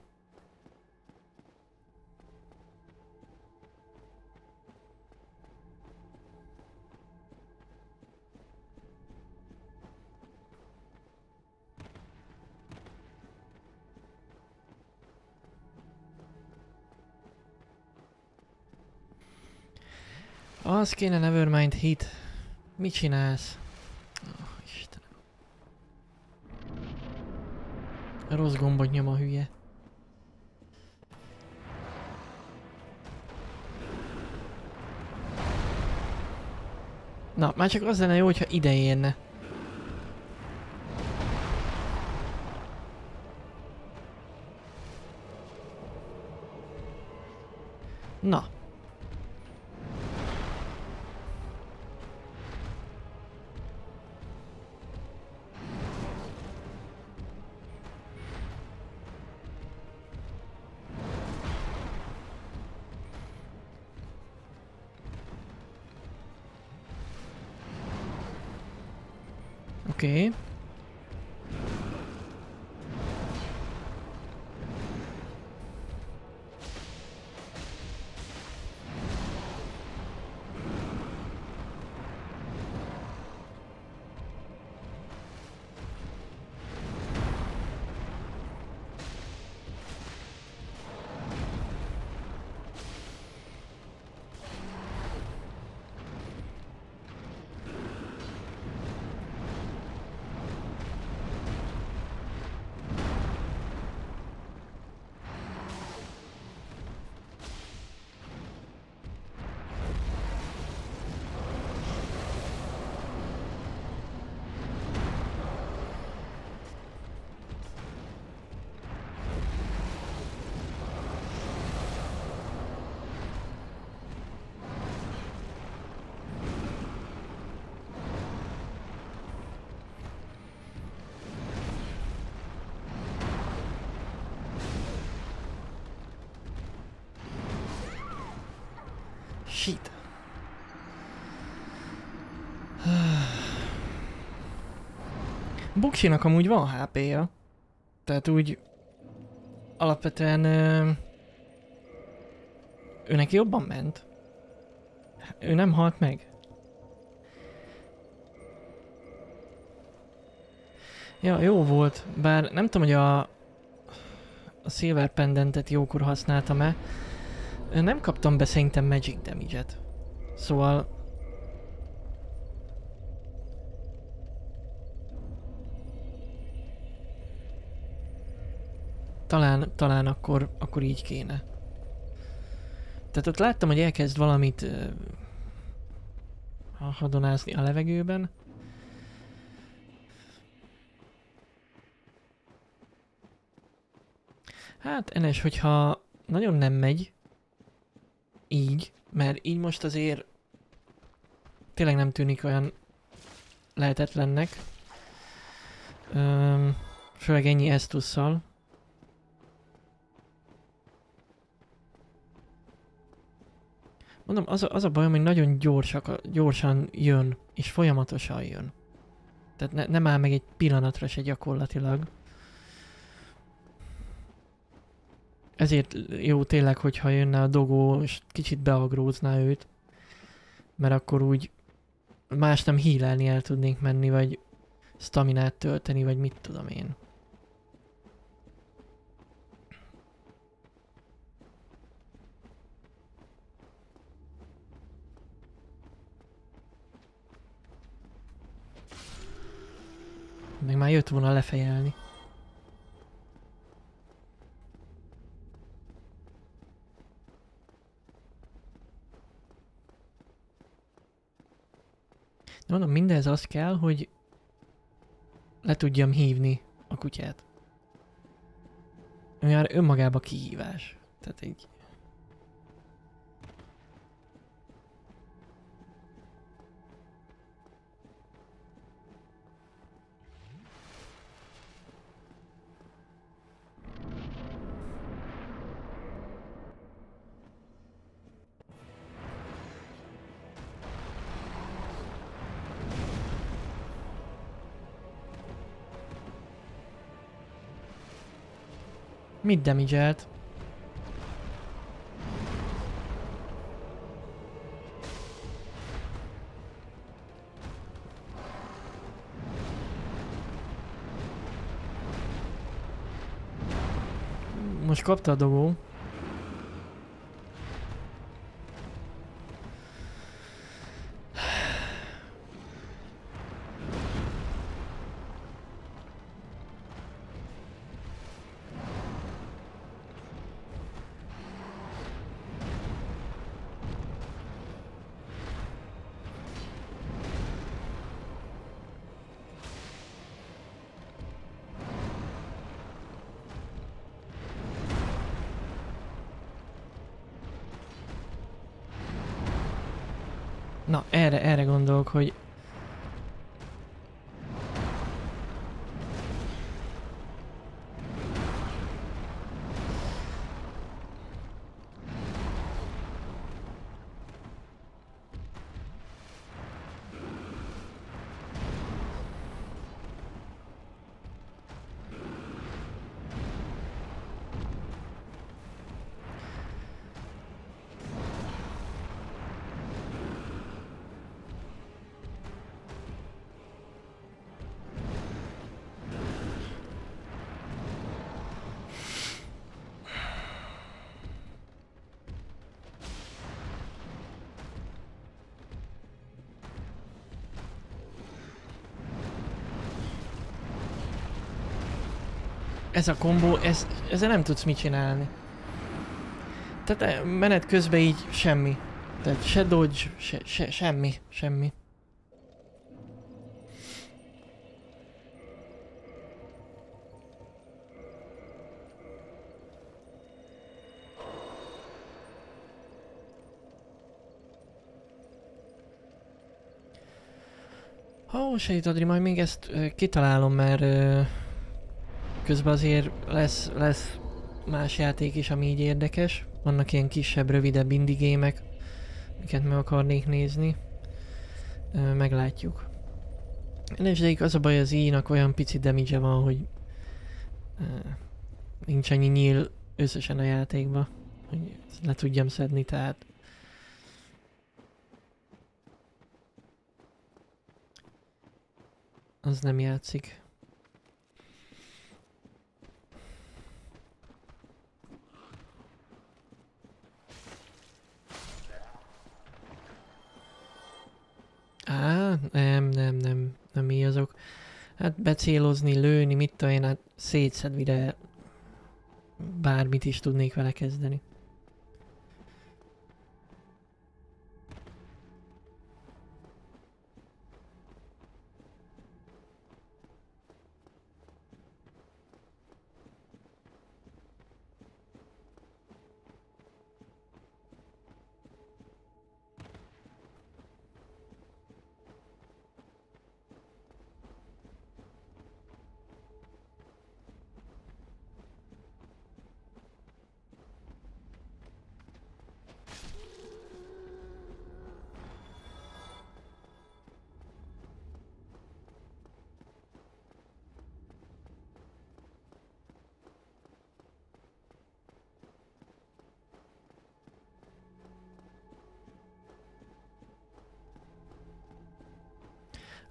Az kéne Nevermind hit. Mit csinálsz? Oh, Istenem. A rossz gombot nyom a hülye. Na, már csak az lenne jó, hogyha ide érne. Na. Oké. Shit. Buksinak amúgy van HP-ja. Tehát úgy alapvetően ő neki jobban ment. Ő nem halt meg. Ja, jó volt. Bár nem tudom, hogy a Silver Pendentet jókor használtam-e. Nem kaptam be szerintem Magic Damage-et. Szóval... Talán akkor így kéne. Tehát ott láttam, hogy elkezd valamit hadonászni a levegőben. Hát Enes, hogyha nagyon nem megy így, mert így most azért tényleg nem tűnik olyan lehetetlennek. Főleg ennyi Estusszal. Mondom, az a bajom, hogy nagyon gyorsan jön, és folyamatosan jön. Tehát nem áll meg egy pillanatra se gyakorlatilag. Ezért jó tényleg, hogyha jönne a dogó, és kicsit beagrózná őt. Mert akkor úgy más nem healelni el tudnék menni, vagy staminát tölteni, vagy mit tudom én. Meg már jött volna lefejelni. De mondom, mindez az kell, hogy le tudjam hívni a kutyát. Már önmagában kihívás. Tehát egy... Mit damage-elt? Most kapta a dogó. Na, erre gondolok, hogy... Ez a kombó, ezzel nem tudsz mit csinálni. Tehát menet közben így semmi. Tehát se dodge, semmi. Ó, sejt Adri, majd még ezt kitalálom, mert közben azért lesz más játék is, ami így érdekes. Vannak ilyen kisebb, rövidebb indie gémek, amiket meg akarnék nézni. Meglátjuk. Energiaik az a baj, az i-nak olyan pici damage van, hogy nincs annyi nyíl összesen a játékba, hogy le tudjam szedni, tehát az nem játszik. Nem mi azok. Hát becélozni, lőni, mit tudom én, hát szétszedvi, de bármit is tudnék vele kezdeni.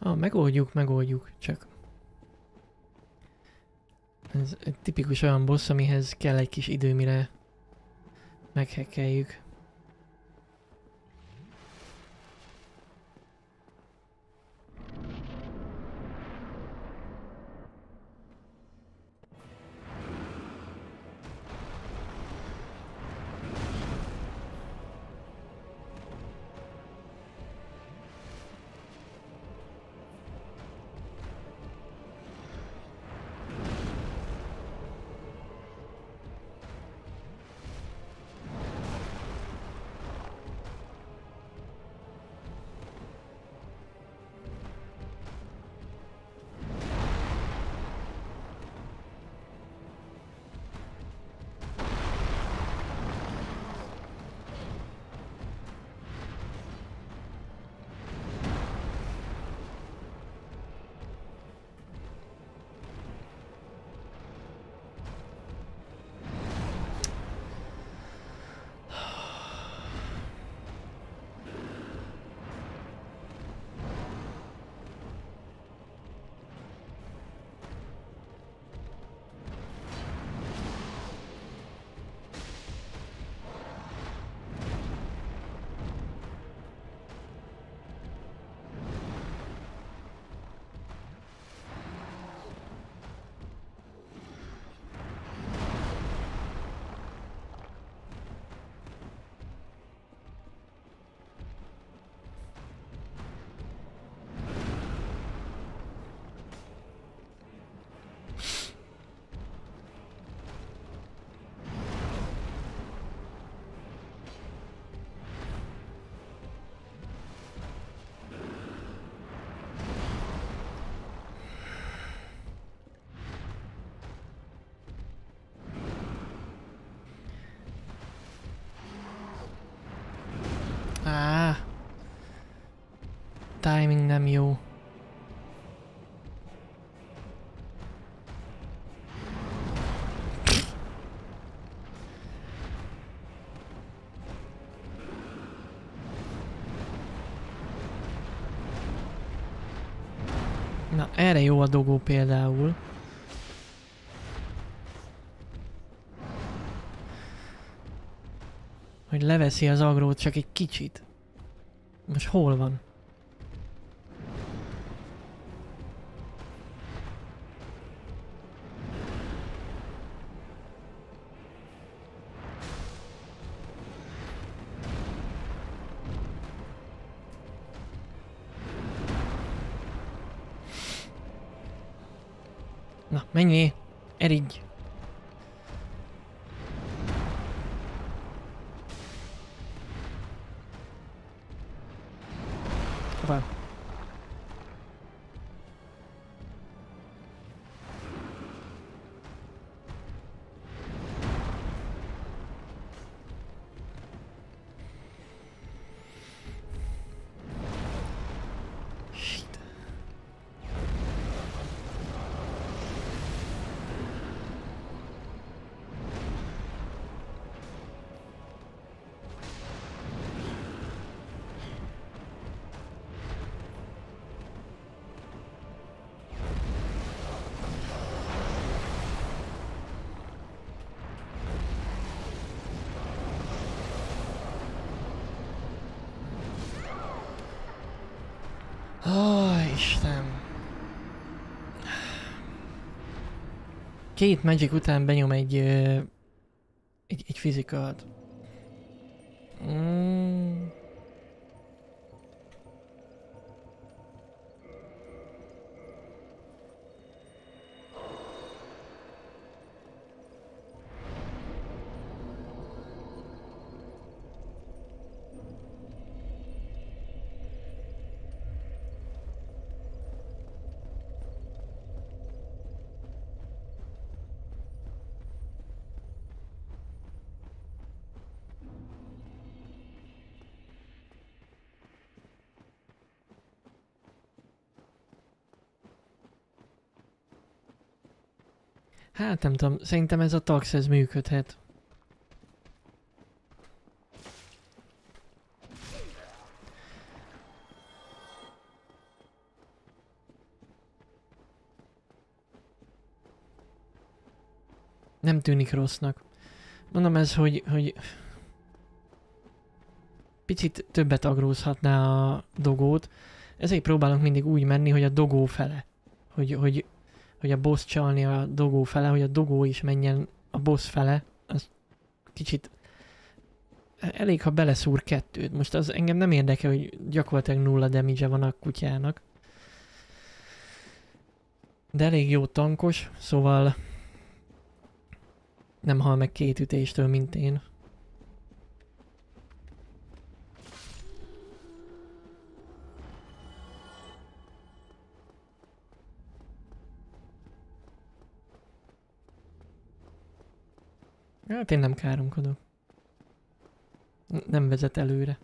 Megoldjuk, csak... Ez egy tipikus olyan boss, amihez kell egy kis idő, mire meghekkeljük. Timing nem jó. Na, erre jó a dogó például. Hogy leveszi az agrót csak egy kicsit. Most hol van? Na, menjél! Erigy! Hoppá. Shit. Isten. Két magic után benyom egy fizikalt. Hát nem tudom, szerintem ez a tax ez működhet. Nem tűnik rossznak. Mondom ez, hogy picit többet agrózhatná a dogót. Ezért próbálunk mindig úgy menni, hogy a dogó fele. Hogy a boss csalni a dogó fele, hogy a dogó is menjen a boss fele. Az kicsit elég, ha beleszúr kettőt. Most az engem nem érdekel, hogy gyakorlatilag nulla damage van a kutyának. De elég jó tankos, szóval nem hal meg 2 ütéstől, mint én. Hát én nem káromkodok. Nem vezet előre.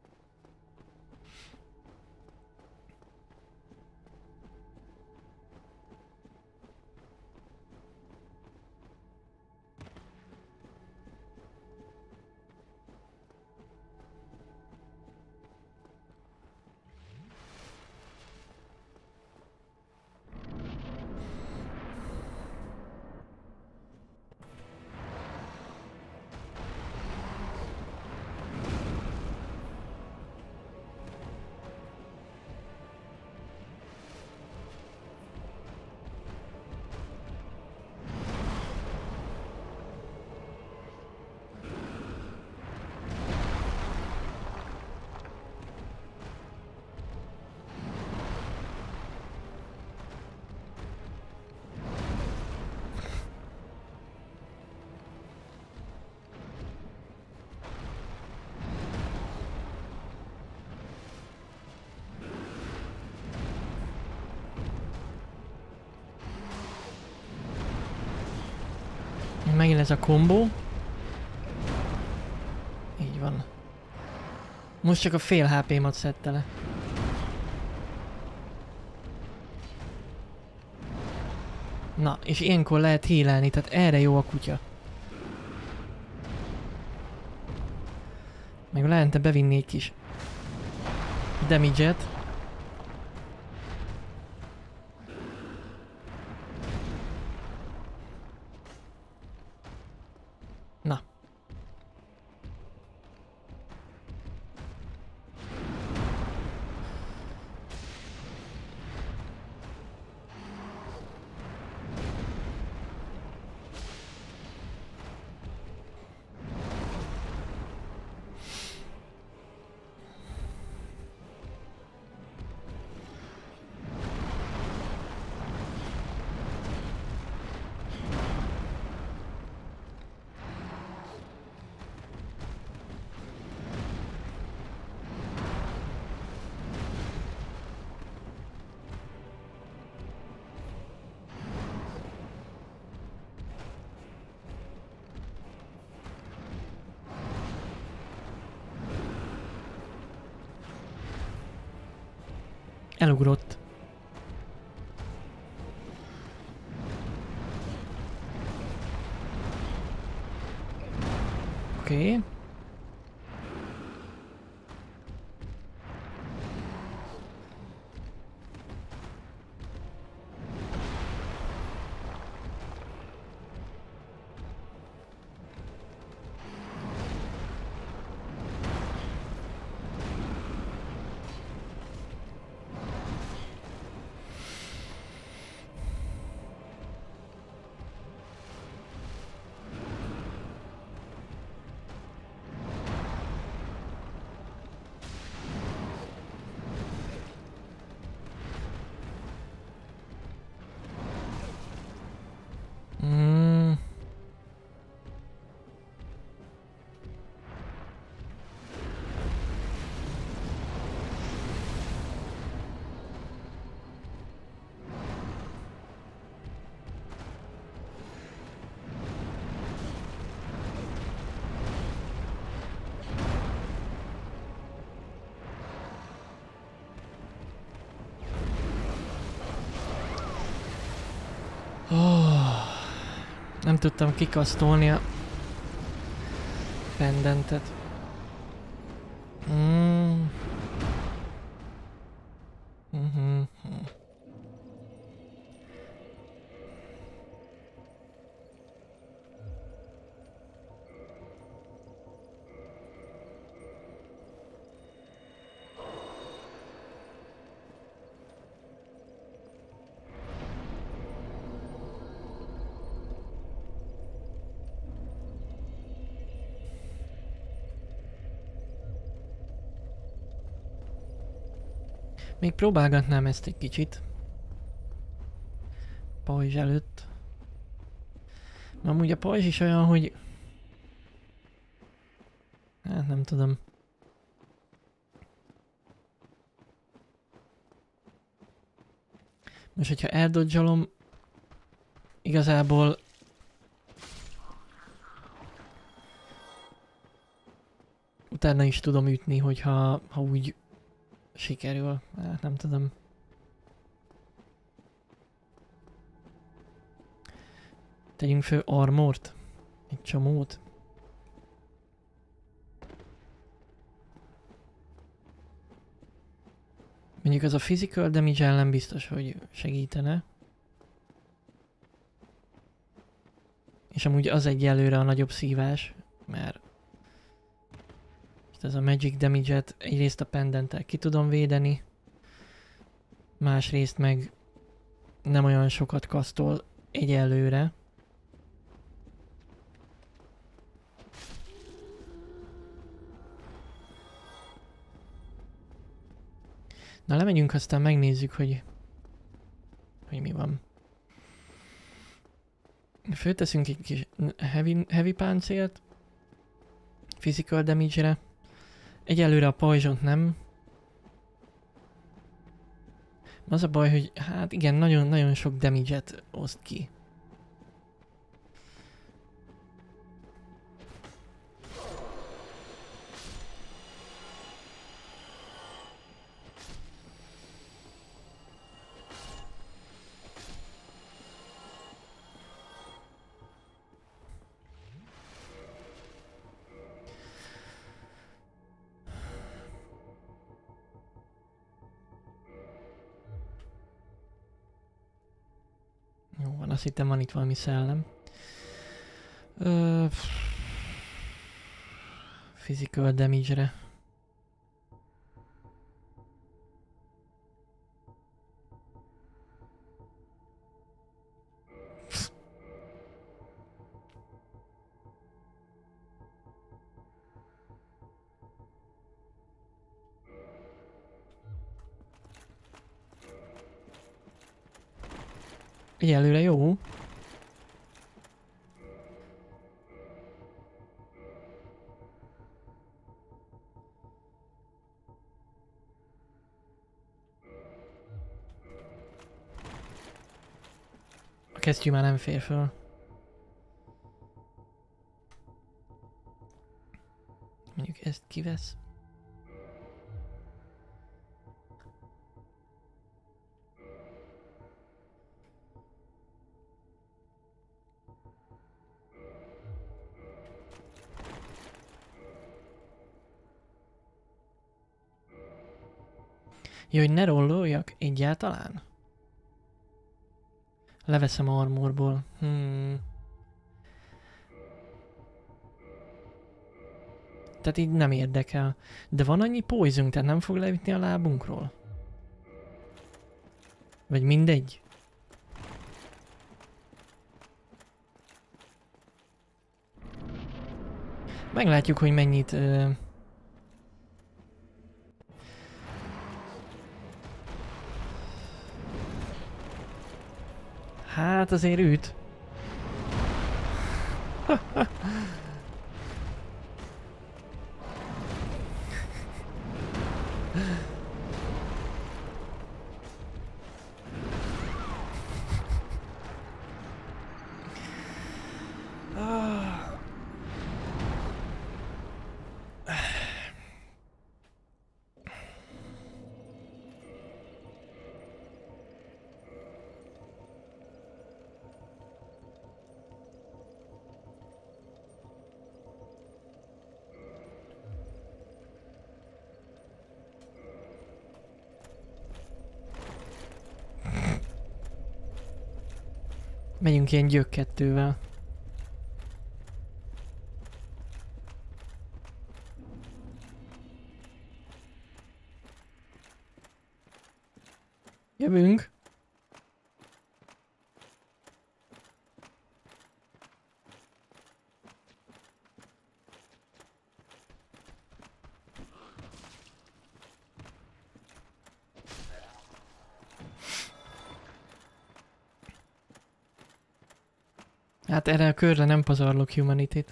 Megint ez a kombó. Így van. Most csak a fél HP-mat szedte le. Na, és ilyenkor lehet healelni, tehát erre jó a kutya. Meg lehetne bevinni egy kis damage-et. Na. Elugrott. Oké. Nem tudtam kikasztolni a pendentet. Még próbálgatnám ezt egy kicsit. Pajzs előtt. Amúgy a pajzs is olyan, hogy... Hát nem tudom. Most, hogyha eldodzsolom, igazából utána is tudom ütni, hogyha úgy sikerül. Hát nem tudom. Tegyünk föl armort. Egy csomót. Mondjuk az a physical damage ellen biztos, hogy segítene. És amúgy az egyelőre a nagyobb szívás, mert ez a magic damage-et egyrészt a pendenttel ki tudom védeni, másrészt meg nem olyan sokat kasztol egyelőre. Na lemegyünk, aztán megnézzük, hogy mi van. Fölteszünk egy kis heavy páncélt, physical damage-re. Egyelőre a pajzsont nem. Az a baj, hogy hát igen, nagyon sok damage-et oszt ki. Azt hittem van itt valami szellem. Physical damage-re. Egyelőre jó. A kesztyű már nem fér föl. Mondjuk ezt kivesz. Jó, hogy ne rolloljak egyáltalán? Leveszem armorból. Tehát így nem érdekel. De van annyi poison, tehát nem fog leütni a lábunkról? Vagy mindegy? Meglátjuk, hogy mennyit... Hát azért üt. Megyünk ilyen gyökkettővel. Jövünk. Hát erre a körre nem pazarlok humanity-t.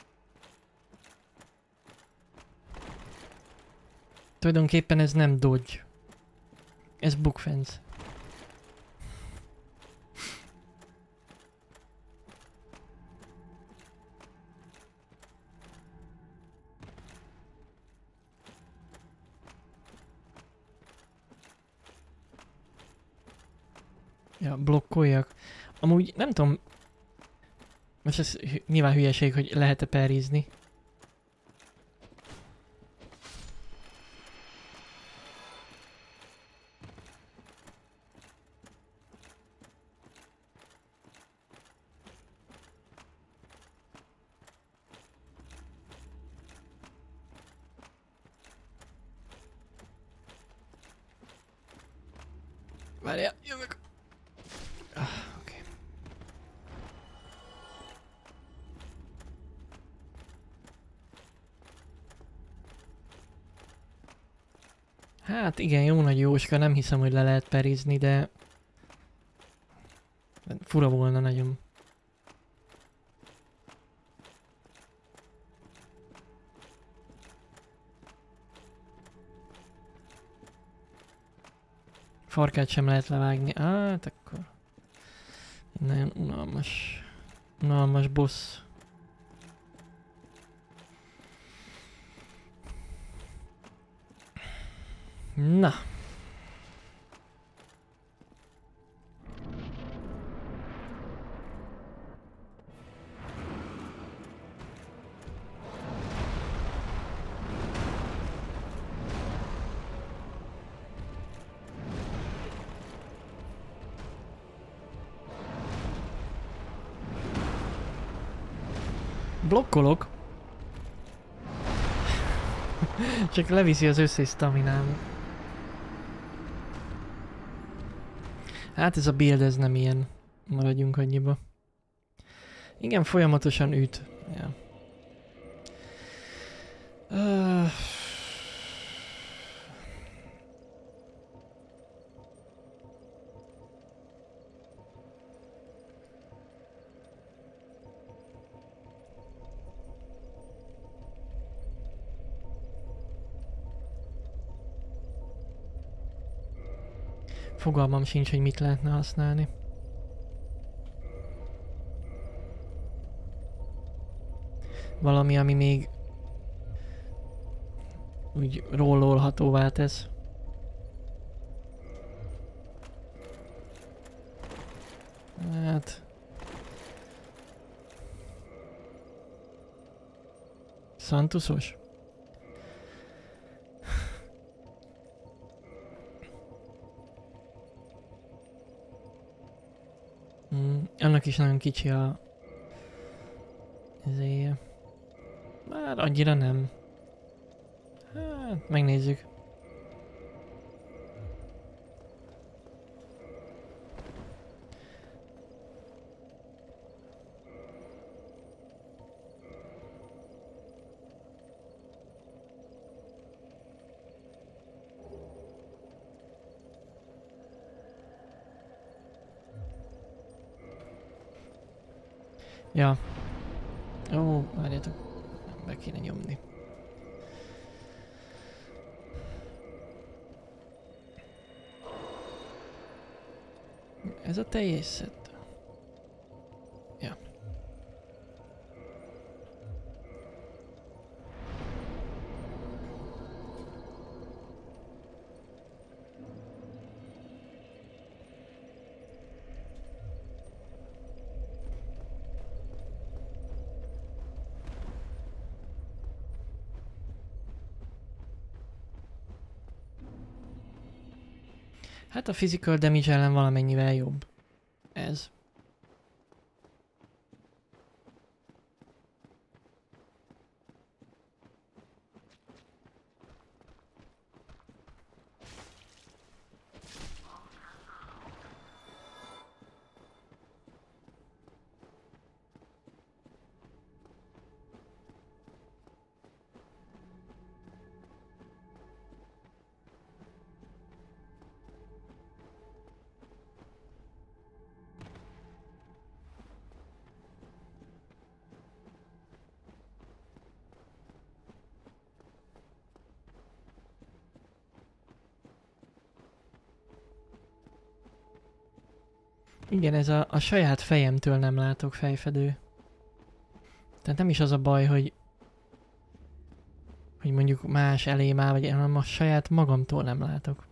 Tulajdonképpen ez nem dodge. Ez bookfence. Ja, blokkoljak. Amúgy nem tudom, most ez nyilván hülyeség, hogy lehet-e perizni. Várjál, jövök. Oké. Hát igen, jó nagy jóska, nem hiszem, hogy le lehet perizni, de... fura volna nagyon. Farkát sem lehet levágni. Hát akkor... nagyon unalmas. Unalmas boss. Na. Blokkolok. Csak leviszi az összes staminám. Hát ez a build, ez nem ilyen. Maradjunk annyiba. Igen, folyamatosan üt. Ja. Fogalmam sincs, hogy mit lehetne használni. Valami, ami még úgy rollolhatóvá tesz. Hát... Santusos? Annak is nagyon kicsi a... ezéje. Már annyira nem. Hát, megnézzük. Ja. Ó, várjátok. Be kéne nyomni. Ez a teljes szett. Ja. Hát a physical damage ellen valamennyivel jobb. Ez. Igen, ez a saját fejemtől nem látok fejfedő. Tehát nem is az a baj, hogy mondjuk más elém áll, vagy hanem a saját magamtól nem látok.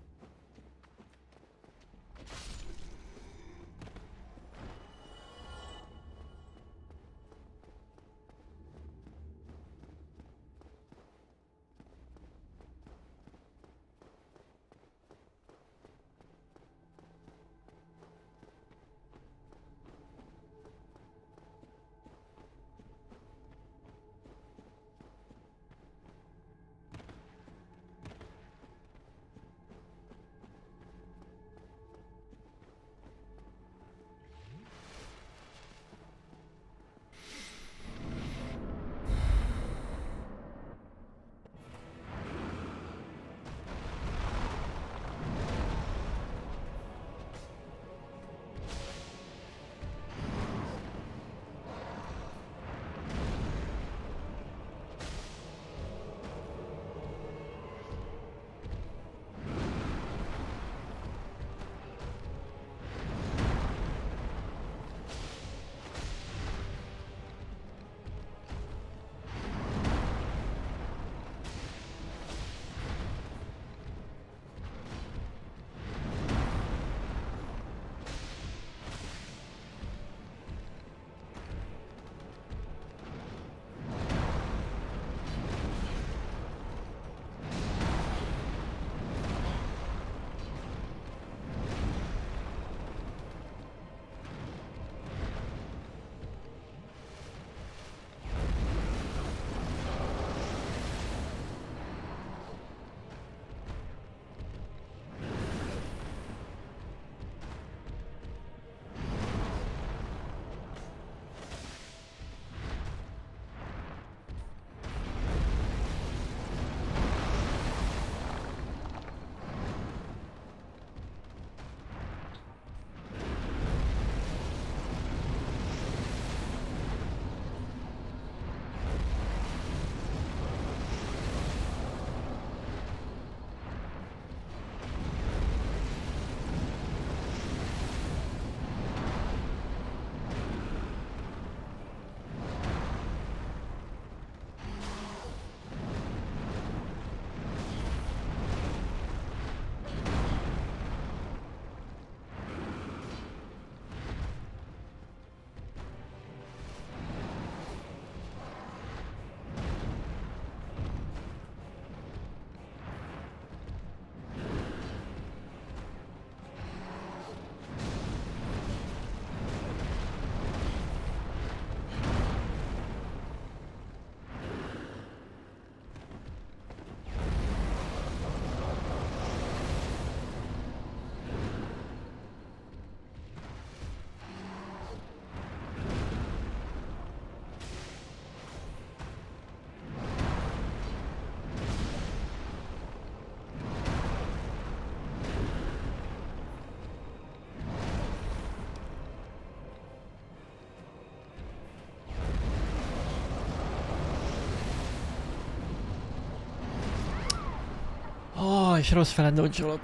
És rossz fele dodge-olok.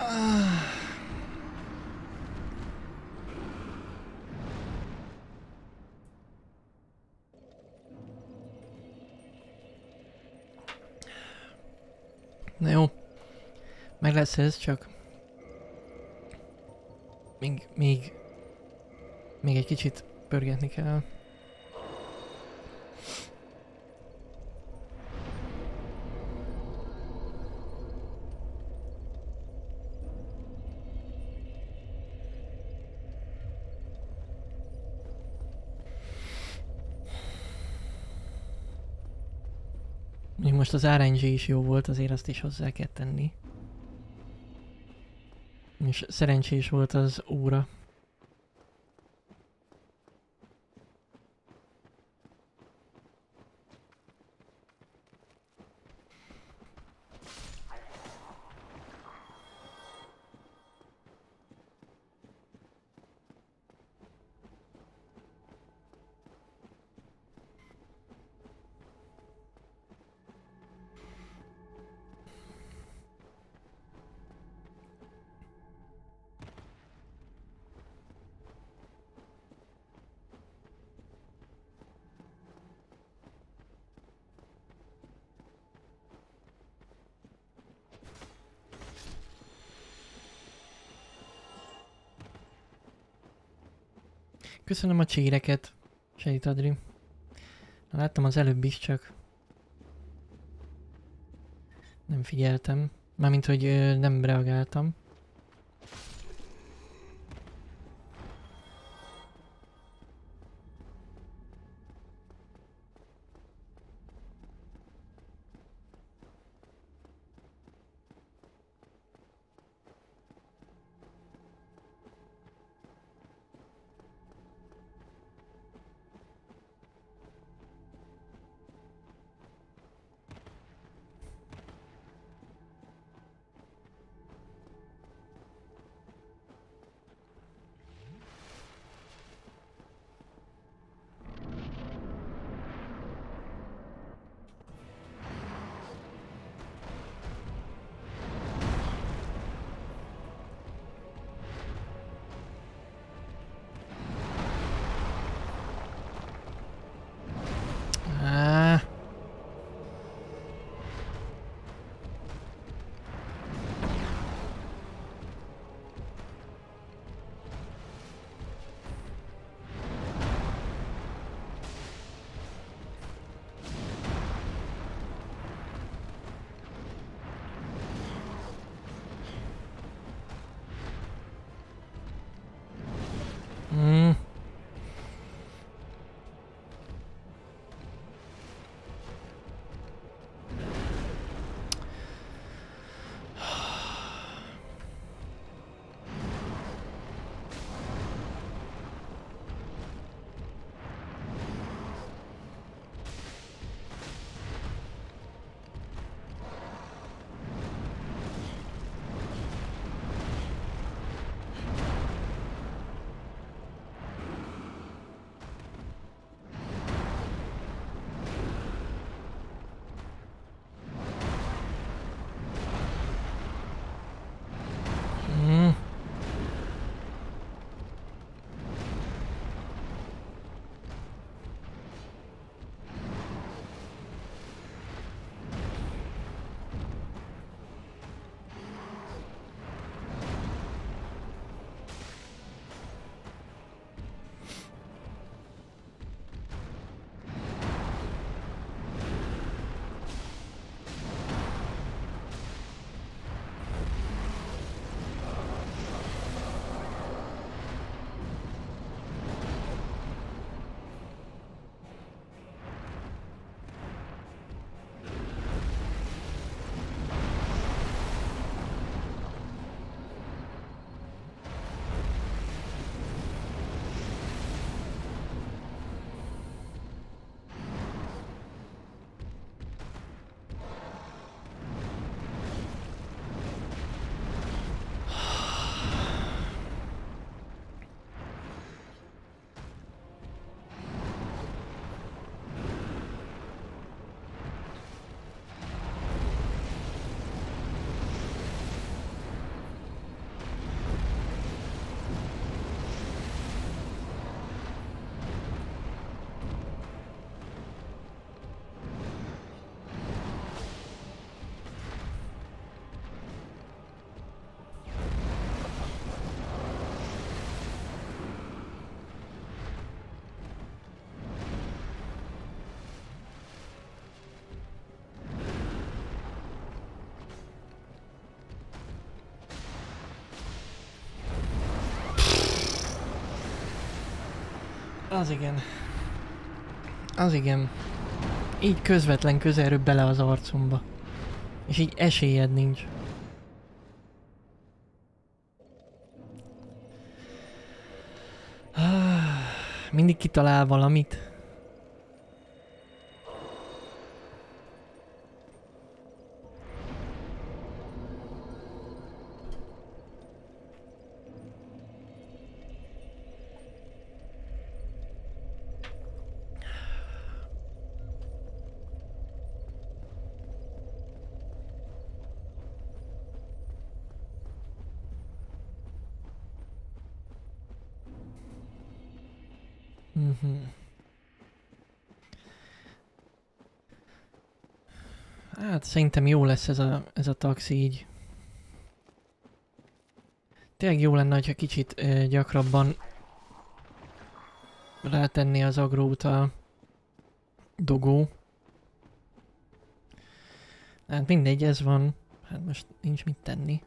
Na jó. Meg lesz ez, csak... Még egy kicsit pörgetni kell. Még most az RNG is jó volt, azért azt is hozzá kell tenni. És szerencsés volt az óra. Köszönöm a csíreket, Sejt Adri. Láttam az előbb is, csak nem figyeltem. Mármint, hogy nem reagáltam. Az igen. Az igen. Így közvetlen közelről bele az arcomba. És így esélyed nincs. Mindig kitalál valamit. Hát szerintem jó lesz ez a taxi így. Tényleg jó lenne, ha kicsit gyakrabban rátenni az agrót a dogó. Hát mindegy, ez van. Hát most nincs mit tenni.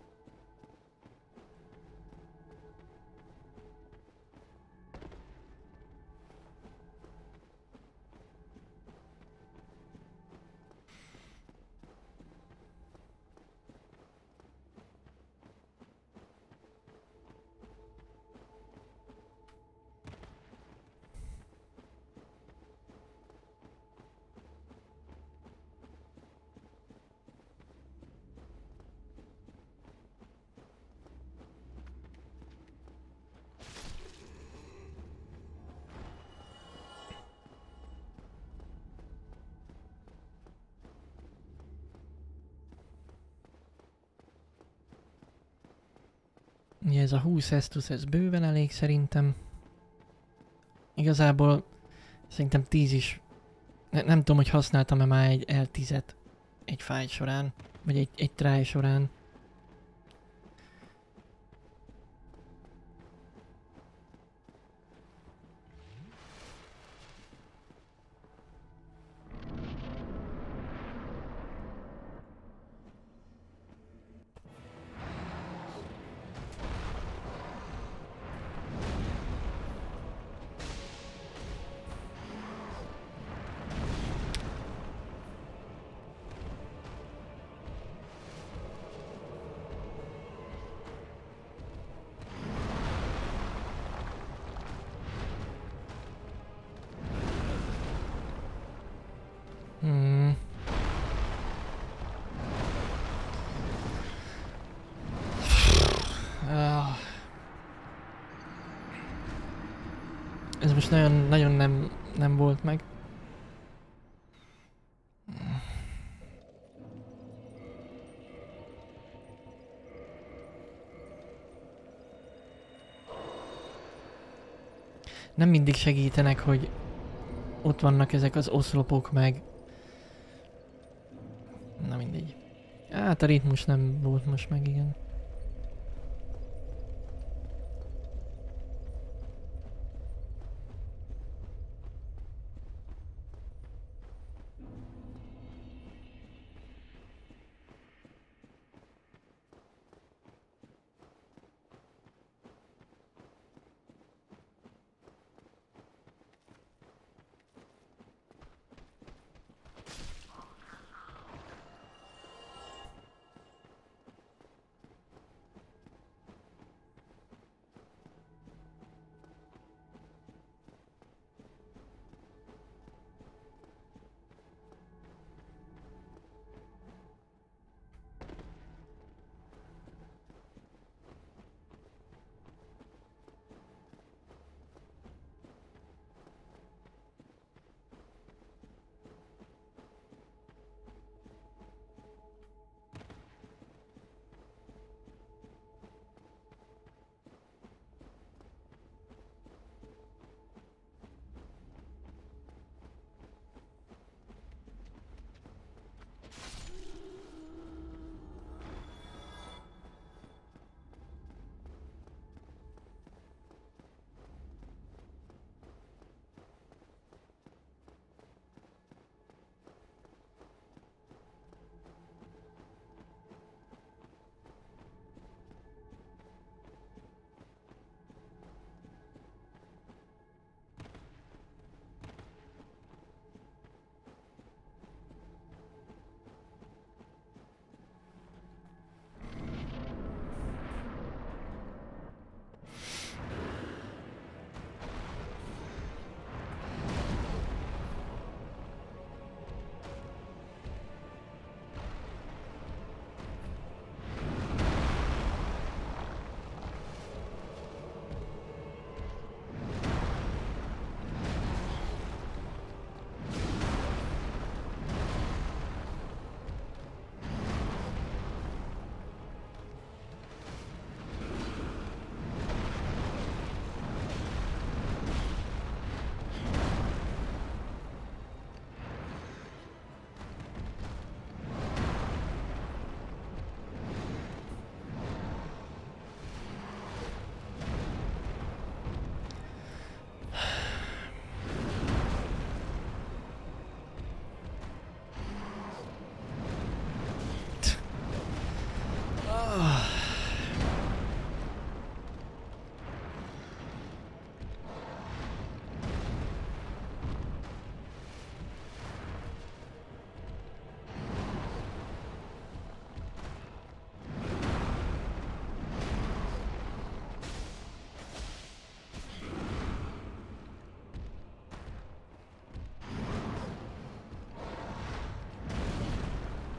Ugye ez a 20 Estus, ez bőven elég szerintem. Igazából szerintem 10 is. Nem tudom, hogy használtam-e már egy L10-et egy fight során, vagy egy try során. Ez most nagyon nem volt meg. Nem mindig segítenek, hogy ott vannak ezek az oszlopok meg. Na mindegy. Hát a ritmus nem volt most meg, igen.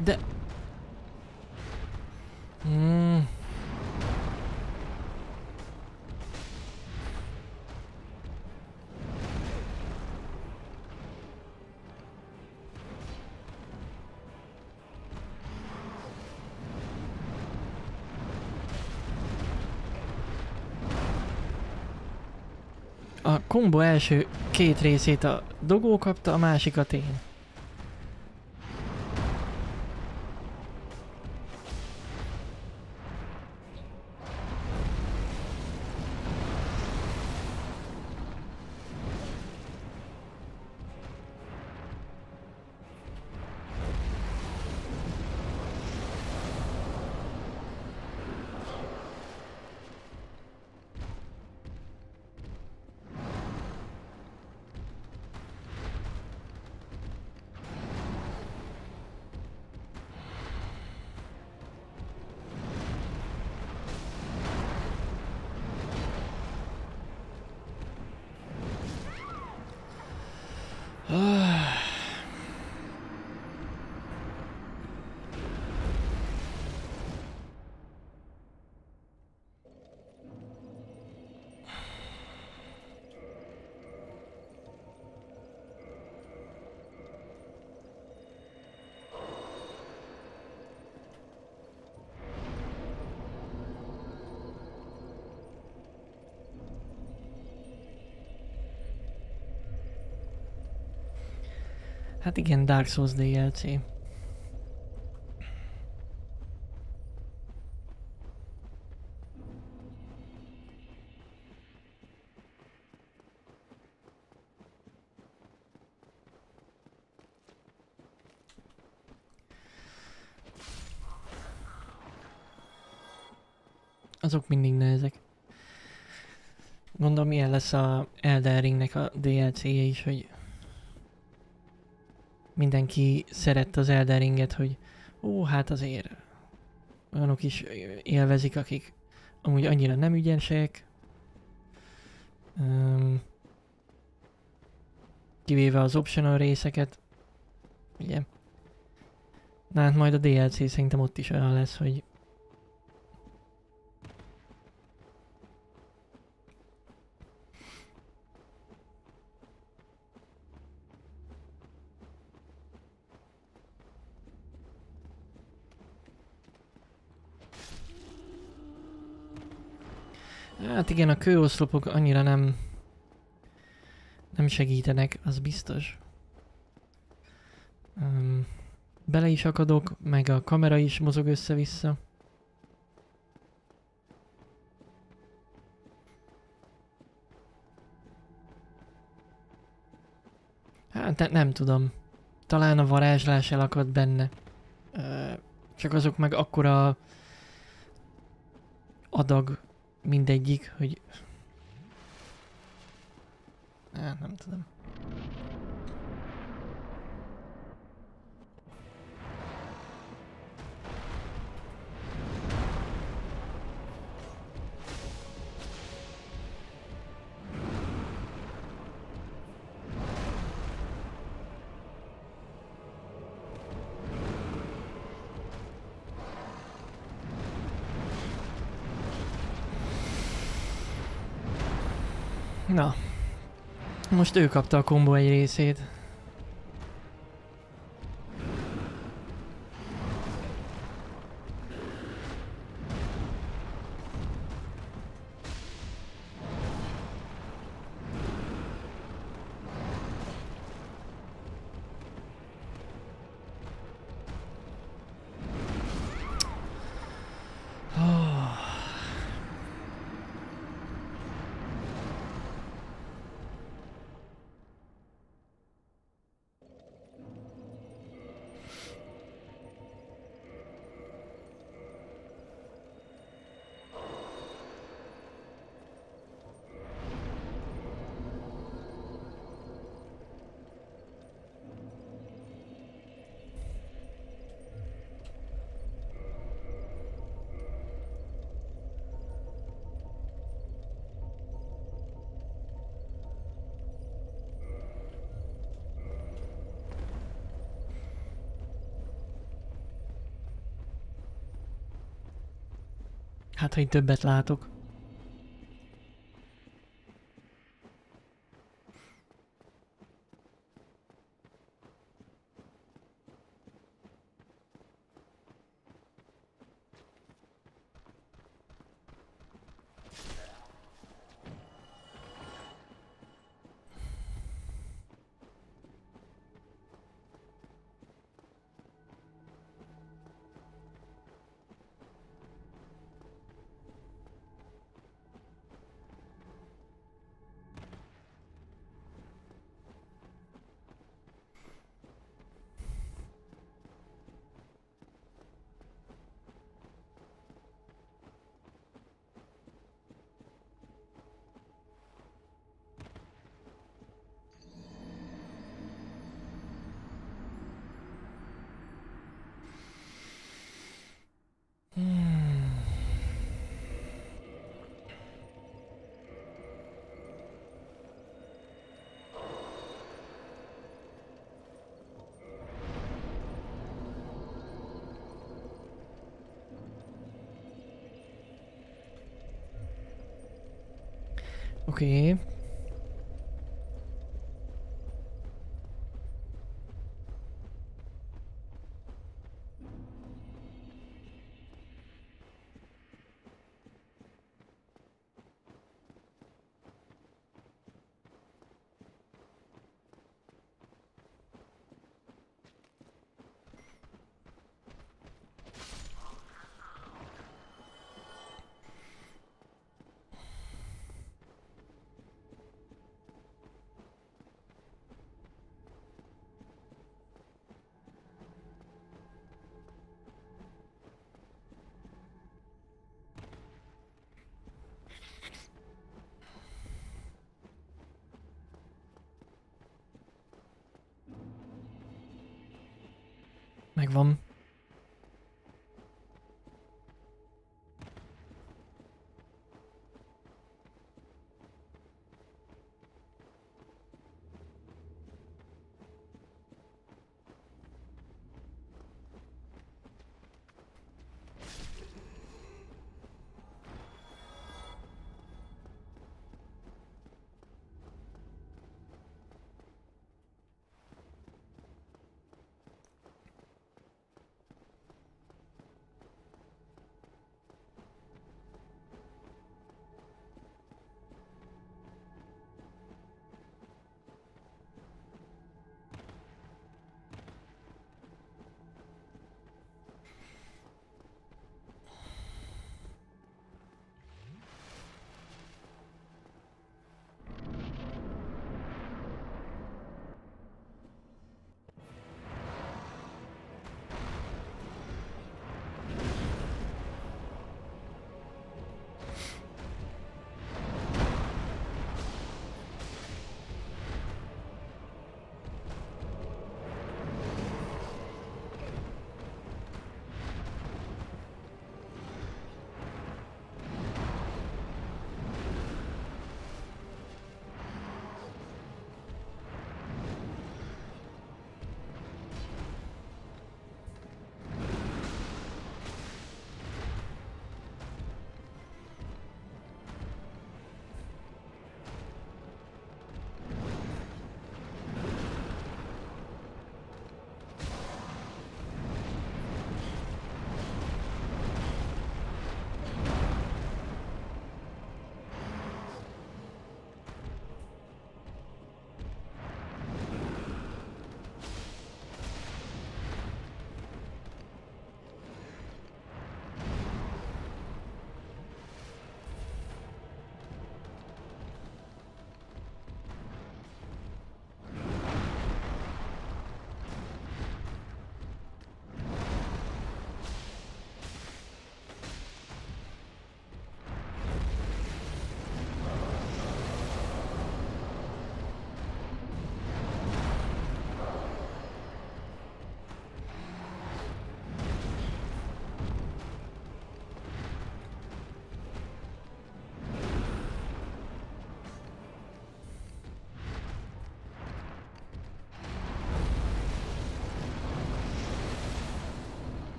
De... A kombo első 2 részét a dogó kapta, a másikat én. Hát igen, Dark Souls DLC. Azok mindig nehezek. Gondolom milyen lesz a Elden Ringnek a DLC-je is, hogy mindenki szerette az Elden Ringet, hogy ó, hát azért olyanok is élvezik, akik amúgy annyira nem ügyesek. Kivéve az optional részeket. Ugye? Na hát majd a DLC szerintem ott is olyan lesz, hogy hát igen, a kőoszlopok annyira nem segítenek, az biztos. Bele is akadok, meg a kamera is mozog össze-vissza. Hát nem tudom. Talán a varázslás elakad benne. Csak azok meg akkora adag mindegyik, hogy... nem tudom. Na, most ő kapta a kombó egy részét. Hát, ha itt többet látok. Oké. Megvan.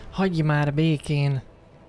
Hagyj már békén!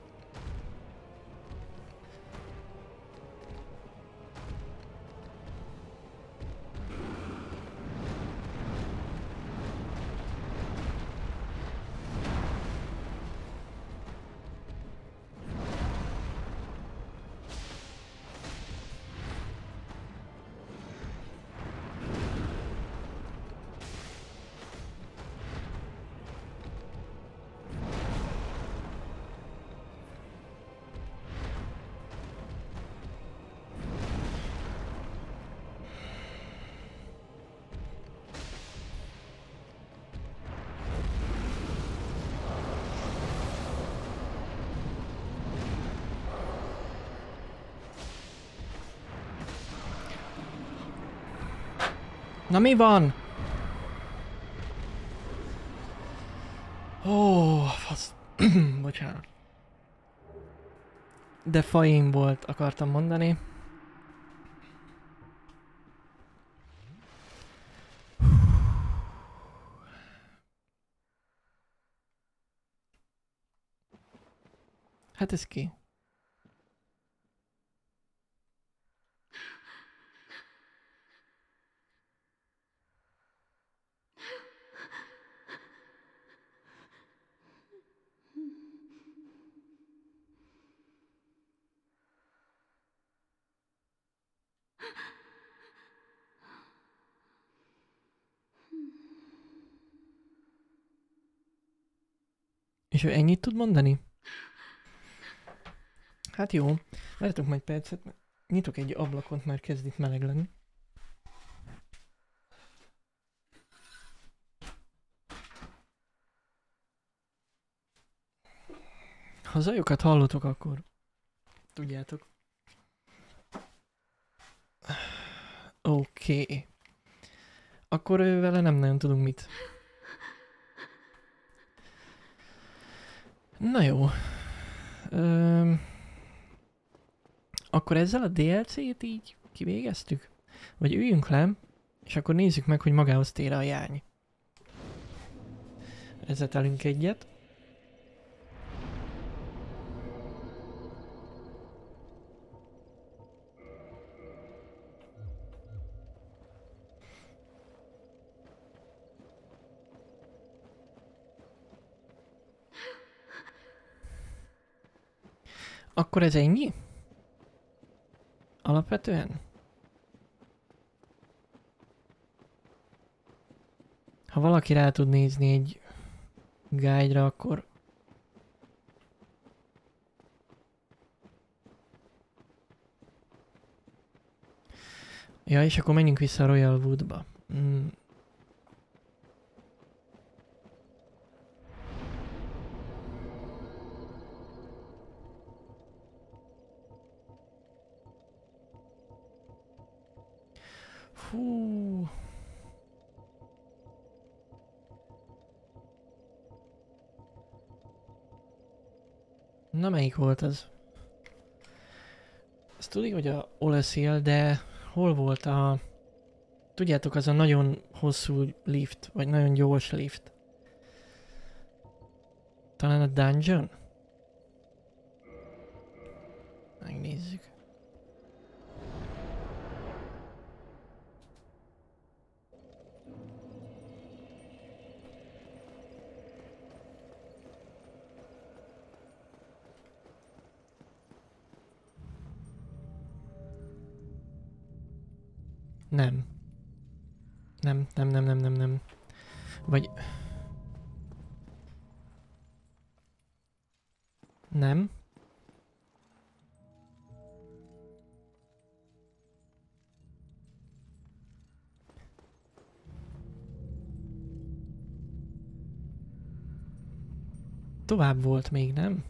Na mi van? Ó, fasz. Bocsánat. De faim volt, akartam mondani. Hát ez ki? És ő ennyit tud mondani? Hát jó. Várjatok majd percet, nyitok egy ablakot, már kezd itt meleg lenni. Ha zajokat hallotok, akkor tudjátok. Oké. Akkor vele nem nagyon tudunk mit. Na jó. Akkor ezzel a DLC-t így kivégeztük? Vagy üljünk le, és akkor nézzük meg, hogy magához tér a jány. Rezetelünk egyet. Akkor ez ennyi? Alapvetően? Ha valaki rá tud nézni egy guide-ra, akkor... Ja, és akkor menjünk vissza a Royal Woodba. Fú. Na, melyik volt az? Ezt tudjuk, hogy a Olesziel, de hol volt a... Tudjátok, az a nagyon hosszú lift, vagy nagyon gyors lift. Talán a dungeon? Megnézzük. Nem. Nem. Vagy... Nem. Tovább volt még, nem?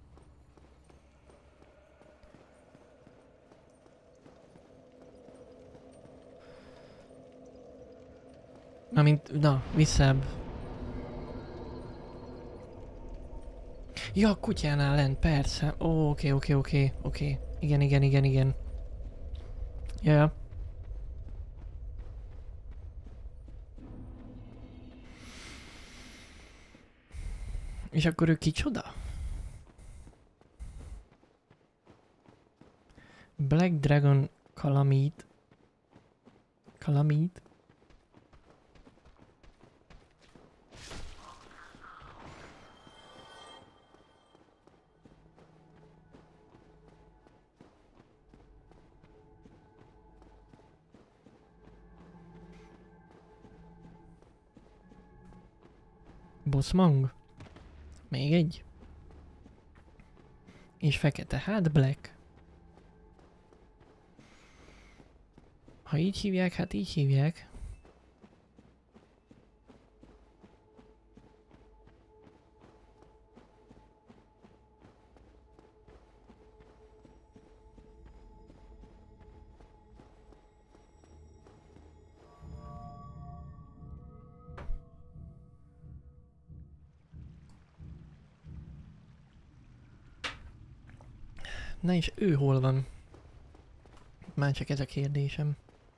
Amint, na, visszább. Ja, a kutyánál lent, persze. Ó, oké. Igen. Ja. És akkor ő kicsoda? Black Dragon Calamite. Calamite? Bossmang? Még egy? És fekete, hát Black. Ha így hívják, hát így hívják. Na és ő hol van? Már csak ez a kérdésem.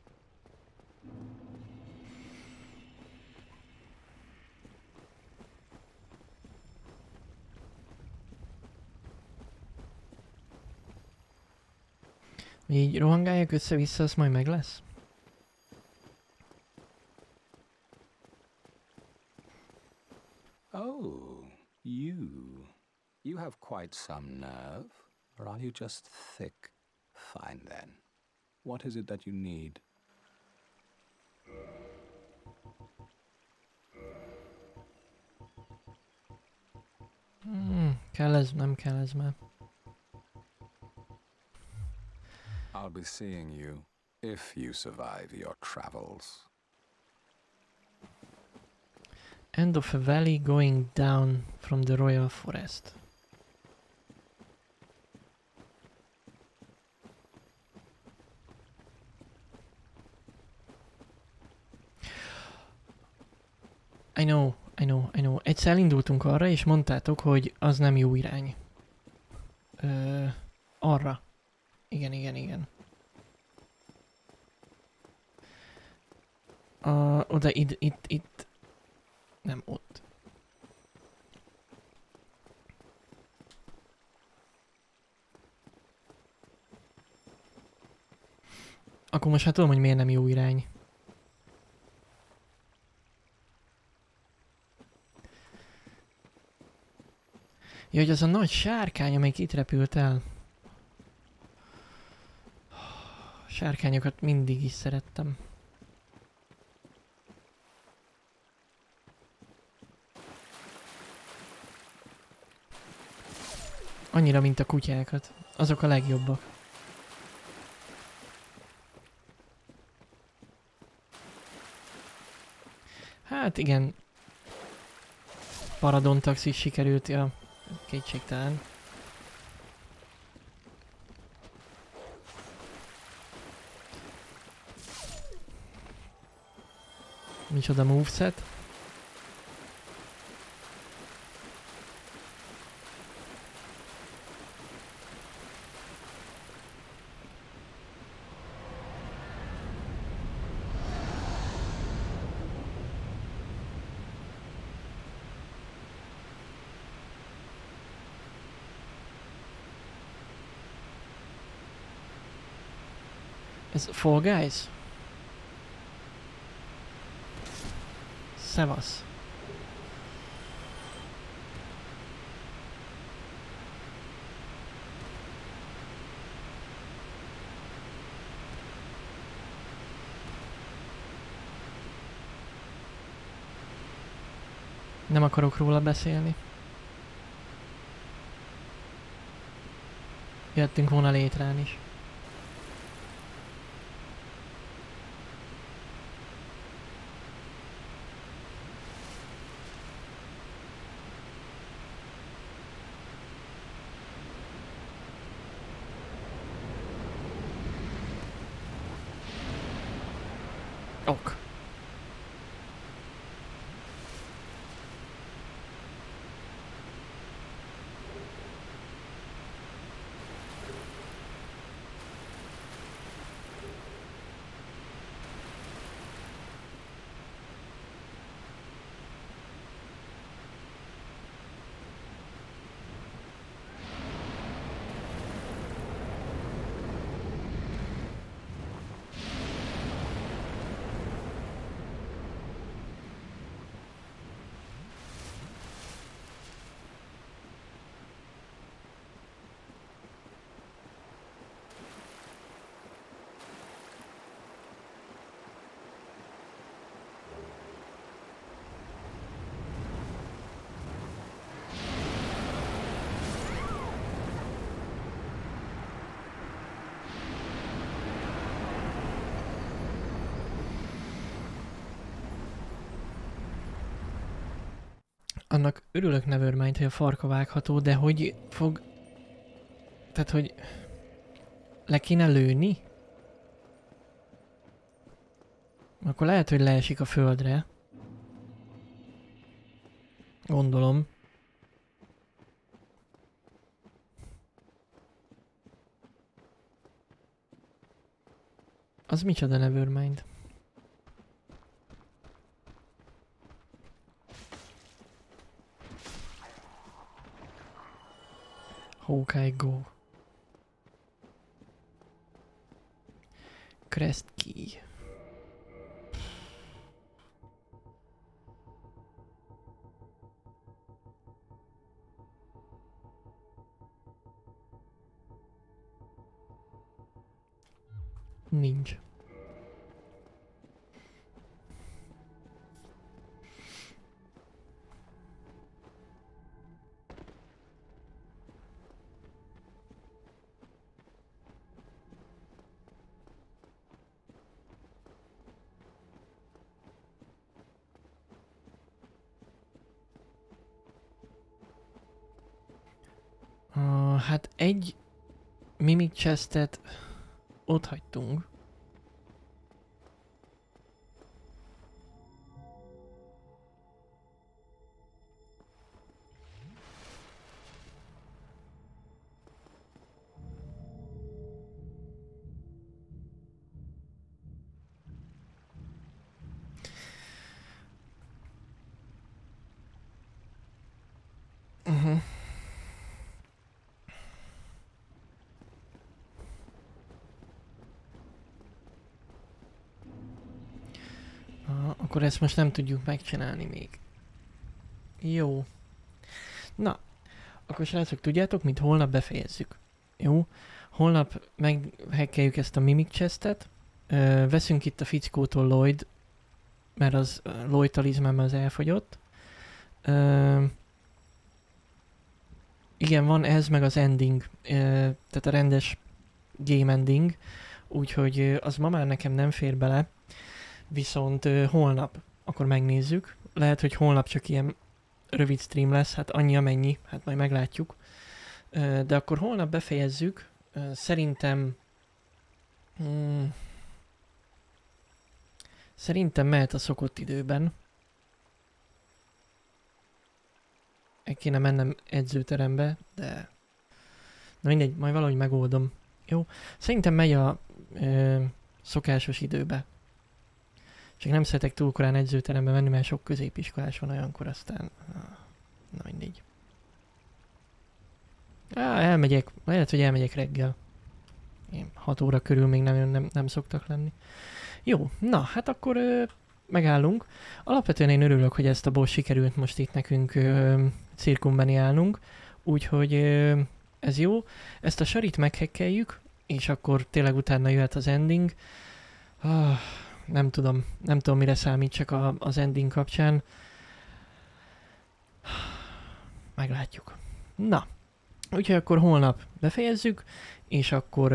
Így rohangálják össze-vissza, az majd meg lesz? Oh, you. You have quite some nerve. Or are you just thick? Fine then. What is it that you need? Kell ez, nem kell ez már. I'll be seeing you if you survive your travels. End of a valley going down from the Royal Forest. I know. Egyszer elindultunk arra, és mondtátok, hogy az nem jó irány. Arra. Igen. Oda, itt. Nem ott. Akkor most hát tudom, hogy miért nem jó irány. Ja, hogy az a nagy sárkány, amelyik itt repült el. Sárkányokat mindig is szerettem. Annyira, mint a kutyákat. Azok a legjobbak. Hát igen. Paradontax is sikerült, ja. Kétségtelen. Micsoda moveset. Ez Fall Guys? Szevasz. Nem akarok róla beszélni. Jöttünk volna létrán is. Ok. annak örülök Nevermind, hogy a farka vágható, de hogy fog... Tehát, hogy... Le kéne lőni? Akkor lehet, hogy leesik a földre. Gondolom. Az micsoda Nevermind? Hawkeye Go. Crest Key. Nincs. Hát egy Mimic Chestet ott hagytunk. Akkor ezt most nem tudjuk megcsinálni még. Jó. Na, akkor srácok, tudjátok, mint holnap befejezzük. Jó? Holnap meghekkeljük ezt a Mimic Chestet. Veszünk itt a fickótól Lloyd, mert az Lloyd talizmán az elfogyott. Igen, van ez, meg az ending. Tehát a rendes game ending. Úgyhogy az ma már nekem nem fér bele. Viszont holnap akkor megnézzük. Lehet, hogy holnap csak ilyen rövid stream lesz, hát annyi amennyi, hát majd meglátjuk. De akkor holnap befejezzük. Szerintem... Szerintem mehet a szokott időben. El kéne mennem edzőterembe, de... Na mindegy, majd valahogy megoldom. Jó? Szerintem megy a szokásos időbe. Csak nem szeretek túl korán edzőterembe menni, mert sok középiskolás van olyankor, aztán... Na mindegy. Elmegyek, lehet, hogy elmegyek reggel. 6 óra körül még nem szoktak lenni. Jó, na, hát akkor megállunk. Alapvetően én örülök, hogy ezt a boss sikerült most itt nekünk cirkumbeniálnunk. Úgyhogy ez jó. Ezt a sarit meghekkeljük, és akkor tényleg utána jöhet az ending. Nem tudom mire számítsak az ending kapcsán. Meglátjuk. Na, úgyhogy akkor holnap befejezzük, és akkor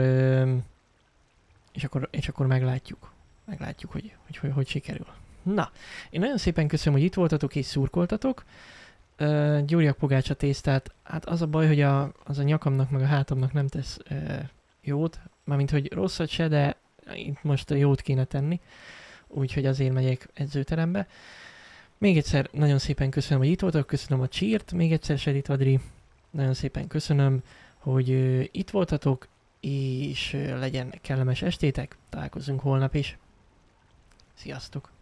meglátjuk. Meglátjuk, hogy sikerül. Na, én nagyon szépen köszönöm, hogy itt voltatok és szurkoltatok. Gyuriak pogácsa tésztát, hát az a baj, hogy az a nyakamnak meg a hátamnak nem tesz jót, mármint hogy rosszat se, de itt most jót kéne tenni, úgyhogy azért megyek edzőterembe. Még egyszer nagyon szépen köszönöm, hogy itt voltak, köszönöm a cheert, még egyszer Sedit Adri, nagyon szépen köszönöm, hogy itt voltatok, és legyen kellemes estétek, találkozzunk holnap is. Sziasztok!